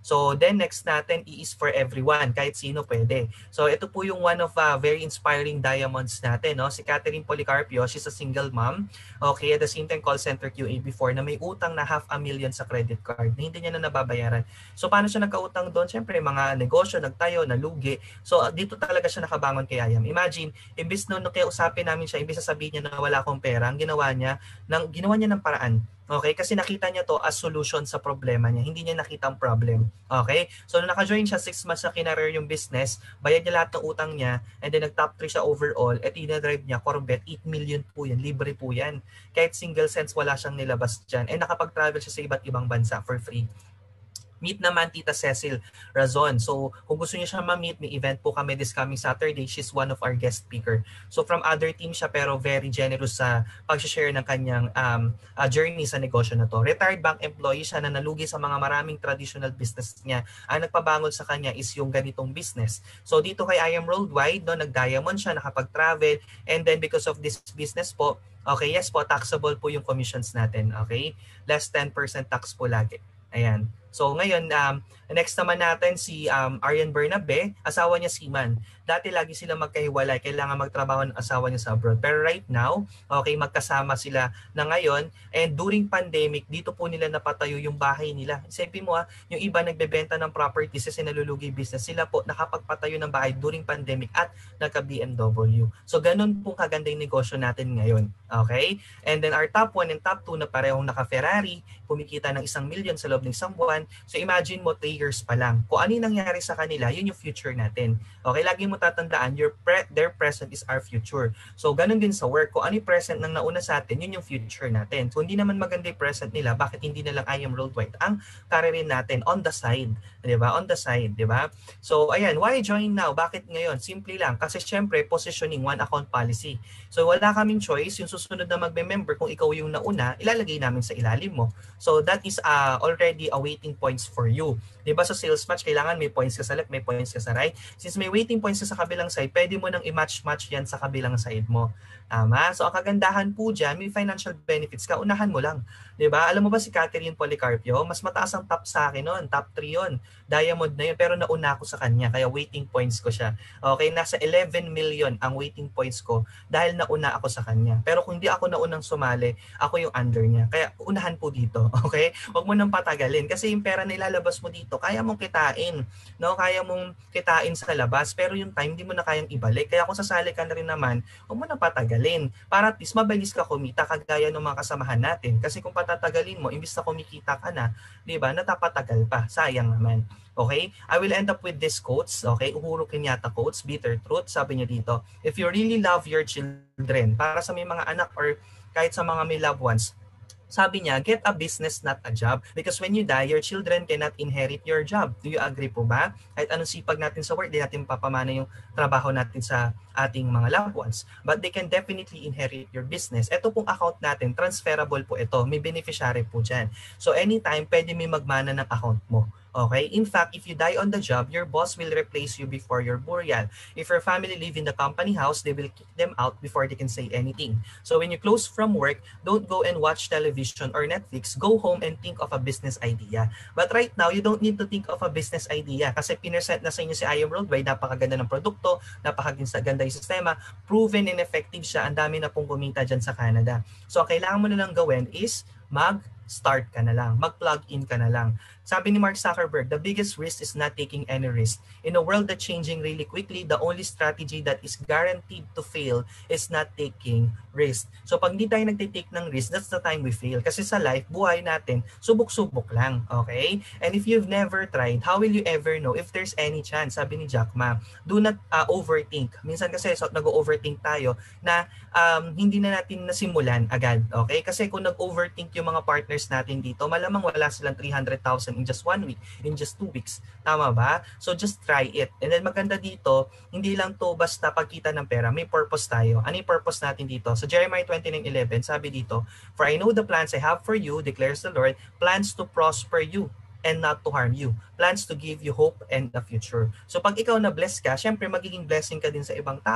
So then next natin is for everyone, kahit sino pwede. So ito po yung one of uh, very inspiring diamonds natin, no? Si Catherine Policarpio, she's a single mom. Okay, at the same time call center Q A before na may utang na half a million sa credit card na hindi niya na nababayaran. So paano siya nagkautang doon? Siyempre mga negosyo, nagtayo, nalugi. So uh, dito talaga siya nakabangon kay Ayam. Imagine, imbis no, no kaya usapin namin siya, imbis sasabihin niya na wala akong pera, ang ginawa niya, ng, ginawa niya ng paraan. Okay? Kasi nakita niya to as solution sa problema niya. Hindi niya nakita ang problem. Okay? So, nung naka-join siya, six months na kinareer yung business, bayad niya lahat ng utang niya, and then nag-top three siya overall, at ina-drive niya, Corvette, eight million po yan. Libre po yan. Kahit single cents, wala siyang nilabas dyan. And nakapag-travel siya sa iba't ibang bansa for free. Meet naman Tita Cecil Razon. So, kung gusto niyo siya ma-meet, may event po kami this coming Saturday. She's one of our guest speaker. So, from other team siya pero very generous sa pag-share ng kanyang um, uh, journey sa negosyo na to. Retired bank employee siya na nalugi sa mga maraming traditional business niya. Ang nagpabangon sa kanya is yung ganitong business. So, dito kay I Am Worldwide, no, nag-diamond siya, nakapag-travel, and then because of this business po, okay, yes po, taxable po yung commissions natin. Okay? Less ten percent tax po lagi. Ayan. So ngayon, um, next naman natin si um, Arian Bernabe, asawa niya si Man. Dati lagi sila magkahiwalay, kailangan magtrabaho ng asawa niya sa abroad. Pero right now, okay, magkasama sila na ngayon. And during pandemic, dito po nila napatayo yung bahay nila. Isipin mo ha, yung iba nagbebenta ng properties kasi nalulugi business. Sila po nakapagpatayo ng bahay during pandemic at nagka-B M W. So ganun po kaganda yung negosyo natin ngayon. Okay? And then our top one and top two na parehong naka-Ferrari, kumikita ng isang million sa loob ng isang buwan. So imagine mo three years pa lang. Kung ano yung nangyari sa kanila, yun yung future natin. Okay, lagi mo tatandaan, your pre their present is our future. So ganun din sa work. Kung ano yung present ng nauna sa atin, yun yung future natin. Kung hindi naman maganda yung present nila, bakit hindi na lang I Am Worldwide ang karirin natin on the side? Diba? On the side, diba? So ayan, why join now? Bakit ngayon? Simple lang. Kasi syempre, positioning one account policy. So wala kaming choice. Yung susunod na magme-member, kung ikaw yung nauna, ilalagay namin sa ilalim mo. So that is uh, already a waiting points for you. Diba sa sales match, kailangan may points ka sa left, may points ka sa right. Since may waiting points ka sa kabilang side, pwede mo nang i-match-match yan sa kabilang side mo. Tama? So ang kagandahan po dyan, may financial benefits ka, unahan mo lang. Diba? Alam mo ba si Catherine Policarpio, mas mataas ang top sa akin noon, top three yun. Diamond na yun, pero nauna ako sa kanya, kaya waiting points ko siya. Okay, nasa eleven million ang waiting points ko dahil nauna ako sa kanya. Pero kung hindi ako naunang sumali, ako yung under niya. Kaya unahan po dito, okay? Huwag mo nang patagalin kasi yung pera na ilalabas mo dito, kaya mong kitain, no? Kaya mong kitain sa labas, pero yung time, hindi mo na kayang ibalik. Kaya kung sasali ka na rin naman, huwag mo nang patagalin. Para at least mabilis ka kumita kagaya ng mga kasamahan natin. Kasi kung patatagalin mo, imbis na kumikita ka na, di ba, natapatagal pa. Sayang naman. Okay? I will end up with this quotes. Okay? Uhuru Kenyatta quotes, bitter truth. Sabi niya dito, if you really love your children, para sa may mga anak or kahit sa mga may loved ones, sabi niya, get a business, not a job. Because when you die, your children cannot inherit your job. Do you agree po ba? Kahit anong sipag natin sa work, di natin papamana yung trabaho natin sa ating mga loved ones. But they can definitely inherit your business. Ito pong account natin, transferable po ito. May beneficiary po dyan. So anytime, pwede may magmana ng account mo. Okay? In fact, if you die on the job, your boss will replace you before your burial. If your family live in the company house, they will kick them out before they can say anything. So when you close from work, don't go and watch television or Netflix. Go home and think of a business idea. But right now, you don't need to think of a business idea kasi pinesent na sa inyo si I Am Worldwide. Napakaganda ng produkto, napakaganda yung sistema, proven and effective siya. Ang dami na pong kumita dyan sa Canada. So ang kailangan mo na lang gawin is mag-start ka na lang, mag-plug in ka na lang. Sabi ni Mark Zuckerberg, the biggest risk is not taking any risk. In a world that's changing really quickly, the only strategy that is guaranteed to fail is not taking risk. So pag hindi tayo nagtitake ng risk, that's the time we fail. Kasi sa life, buhay natin, subok-subok lang. Okay? And if you've never tried, how will you ever know if there's any chance? Sabi ni Jack Ma, do not uh, overthink. Minsan kasi so, nag-overthink tayo na um, hindi na natin nasimulan agad. Okay? Kasi kung nag-overthink yung mga partners natin dito, malamang wala silang three hundred thousand in just one week, in just two weeks. Tama ba? So just try it. And then maganda dito, hindi lang to basta pagkita ng pera, may purpose tayo. Ano yung purpose natin dito? So Jeremiah twenty-nine eleven, sabi dito, for I know the plans I have for you, declares the Lord, plans to prosper you and not to harm you. Plans to give you hope and a future. So pag ikaw na bless ka, syempre magiging blessing ka din sa ibang tao.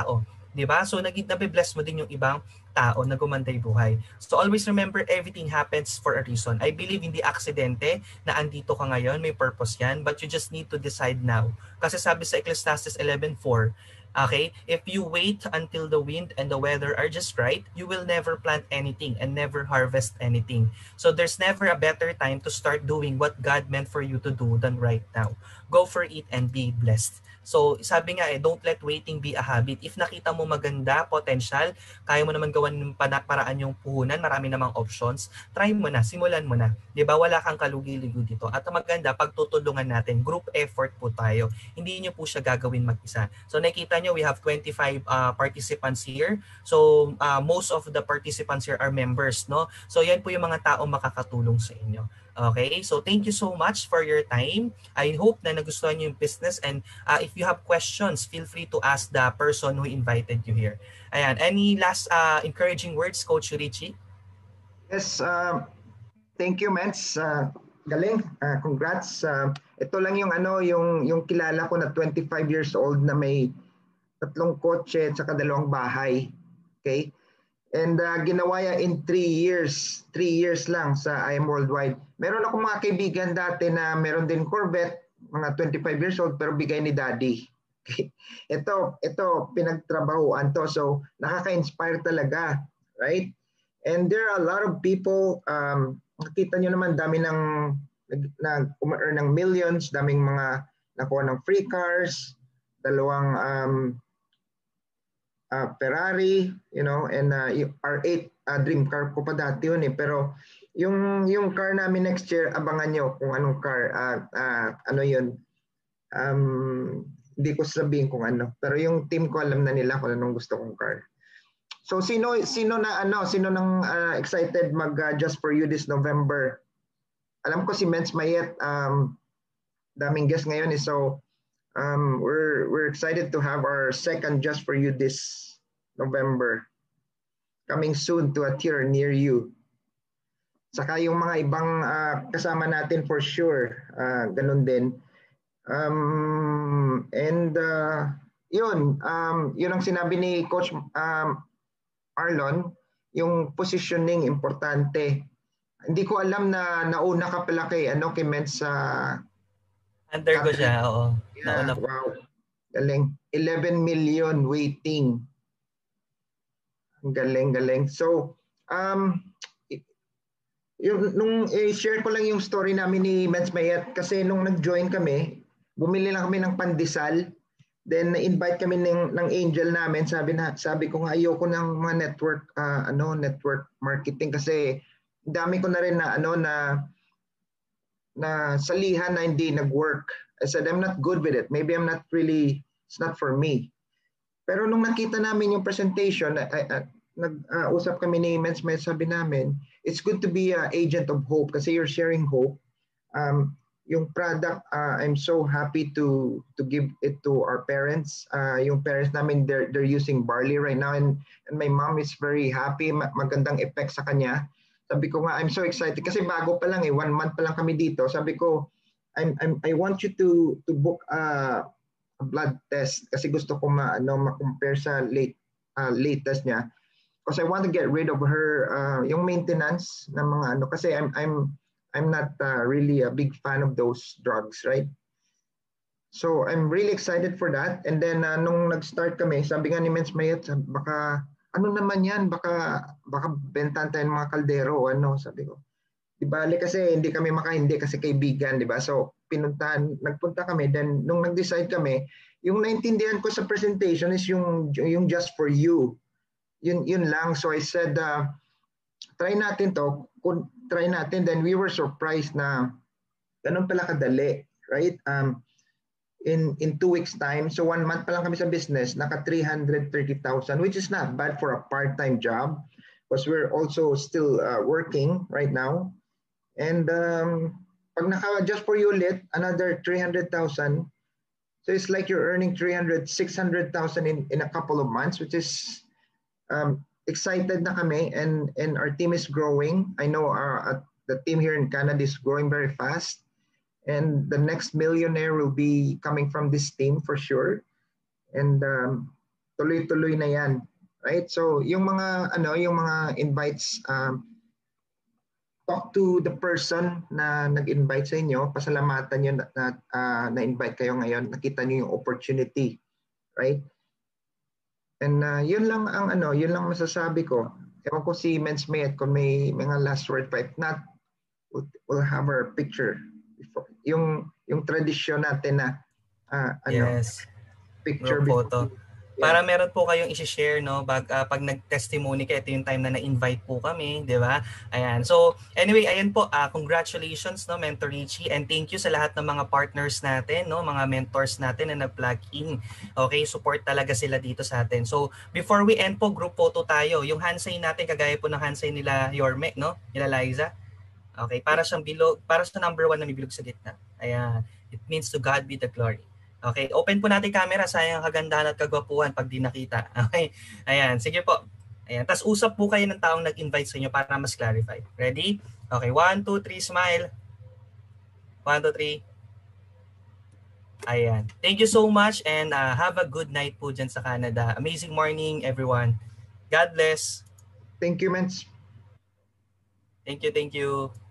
Di ba? So naging nabibless mo din yung ibang tao na gumantay buhay. So always remember, everything happens for a reason. I believe hindi aksidente na andito ka ngayon, may purpose yan, but you just need to decide now. Kasi sabi sa Ecclesiastes eleven four, okay, if you wait until the wind and the weather are just right, you will never plant anything and never harvest anything. So there's never a better time to start doing what God meant for you to do than right now. Go for it and be blessed. So sabi nga eh, don't let waiting be a habit. If nakita mo maganda, potential, kaya mo naman gawan ng paraan yung puhunan, marami namang options, try mo na, simulan mo na. Di ba? Wala kang kalugi-lugi dito. At maganda, pagtutulungan natin, group effort po tayo. Hindi nyo po siya gagawin mag-isa. So nakita nyo, we have twenty-five uh, participants here. So uh, most of the participants here are members, no? So yan po yung mga taong makakatulong sa inyo. Okay, so thank you so much for your time. I hope na nagustuhan niyo yung business, and uh, if you have questions, feel free to ask the person who invited you here. Ayan, any last uh, encouraging words, Coach Richie? Yes, uh, thank you, Mens. Uh, galing, uh, congrats. Uh, ito lang yung ano, yung yung kilala ko na twenty-five years old na may tatlong kotse at saka dalawang bahay. Okay? And uh, ginawa yan in three years. Three years lang sa I Am Worldwide. Meron akong mga kaibigan dati na meron din Corvette, mga twenty-five years old, pero bigay ni Daddy. Okay. Ito, ito, pinagtrabahuan to. So, nakaka-inspire talaga. Right? And there are a lot of people, um, nakita nyo naman, dami ng nag-earn ng millions, daming mga nakuha ng free cars, dalawang um, Uh, Ferrari, you know, and uh, R eight uh, dream car ko pa dati yun eh. Pero yung yung car namin next year, abangan nyo kung anong car, uh, uh, ano yun. Um, hindi ko sabihin kung ano. Pero yung team ko alam na nila kung anong gusto kong car. So sino sino na ano, sino nang uh, excited mag uh, Just For You this November? Alam ko si Mens Mayet, um, daming guest ngayon eh. So Um, we're we're excited to have our second Just For You this November, coming soon to a theater near you. Saka yung mga ibang uh, kasama natin for sure, uh, ganun din. Um, and uh, yun, um, yun ang sinabi ni Coach um, Arlon, yung positioning importante. Hindi ko alam na nauna ka pala kay ano kay Mens sa uh, Under ko siya, oo. Yeah, wow. Galing. eleven million waiting. Galing, galing. So, um, yung, nung i-share ko lang yung story namin ni Mens Mayet kasi nung nag-join kami, bumili lang kami ng pandesal. Then na-invite kami ng, ng angel namin. Sabi na sabi ko nga ayoko ng mga network uh, ano, network marketing kasi dami ko na rin na ano na na salihan na hindi nag-work. I said, I'm not good with it. Maybe I'm not really, it's not for me. Pero nung nakita namin yung presentation, nag-usap uh, kami ni Mens Mayet, sabi namin, it's good to be an agent of hope kasi you're sharing hope. Um, yung product, uh, I'm so happy to to give it to our parents. Uh, yung parents namin, they're, they're using barley right now and, and my mom is very happy. Magandang effect sa kanya. Sabi ko nga, I'm so excited kasi bago pa lang eh, one month pa lang kami dito. Sabi ko, I'm, I'm, I want you to to book uh, a blood test kasi gusto ko ma, ano, ma-compare sa late, uh, latest niya. Because I want to get rid of her, uh, yung maintenance ng mga ano, kasi I'm, I'm, I'm not uh, really a big fan of those drugs, right? So I'm really excited for that. And then uh, nung nag-start kami, sabi nga ni Mens Mayet, baka ano naman yan, baka baka bentan tayo ng mga kaldero o ano, sabi ko. Di bali kasi hindi kami makahindi kasi kaibigan, di ba? So pinuntahan, nagpunta kami, then nung nag-decide kami, yung naintindihan ko sa presentation is yung yung Just For You. Yun yun lang. So I said, uh, try natin to, kung try natin, then we were surprised na ganun pala kadali, right? Um, in in two weeks time, so one month pa lang kami sa business, naka three hundred thirty thousand, which is not bad for a part-time job because we're also still uh, working right now. And um, pag naka Just For You ulit, another three hundred thousand. So it's like you're earning three hundred, six hundred thousand in, in a couple of months, which is um, excited na kami and, and our team is growing. I know our, uh, the team here in Canada is growing very fast. And the next millionaire will be coming from this team for sure. And um, tuloy-tuloy na yan. Right? So yung mga ano, yung mga invites, um, talk to the person na nag-invite sa inyo, pasalamatan nyo na, na uh, na-invite kayo ngayon, nakita nyo yung opportunity, right? And uh, yun lang ang ano, yun lang masasabi ko. Ewan ko si Mens Mayet kung may mga last word pa. If not, we'll, we'll have our picture. Yung yung tradisyon natin na uh, ano, yes. picture photo. Before. Para meron po kayong i-share, no, pag, uh, pag nag-testimony kayo, ito yung time na na-invite po kami, di ba? Ayan. So, anyway, ayan po, uh, congratulations, no, Mentor Richie, and thank you sa lahat ng mga partners natin, no, mga mentors natin na nag-plug in. Okay, support talaga sila dito sa atin. So, before we end po, group photo tayo. Yung hand sign natin, kagaya po ng hand sign nila Yorme, no, nila Liza. Okay, para siyang bilog, para sa number one na may bilog sa gitna. Ayan. It means to God be the glory. Okay, open po natin camera, sayang kagandahan at kagwapuhan pag di nakita. Okay, ayan, sige po. Ayan, tapos usap po kayo ng taong nag-invite sa inyo para mas clarify. Ready? Okay, one, two, three, smile. One, two, three. Ayan. Thank you so much and uh, have a good night po dyan sa Canada. Amazing morning, everyone. God bless. Thank you, Mens. Thank you, thank you.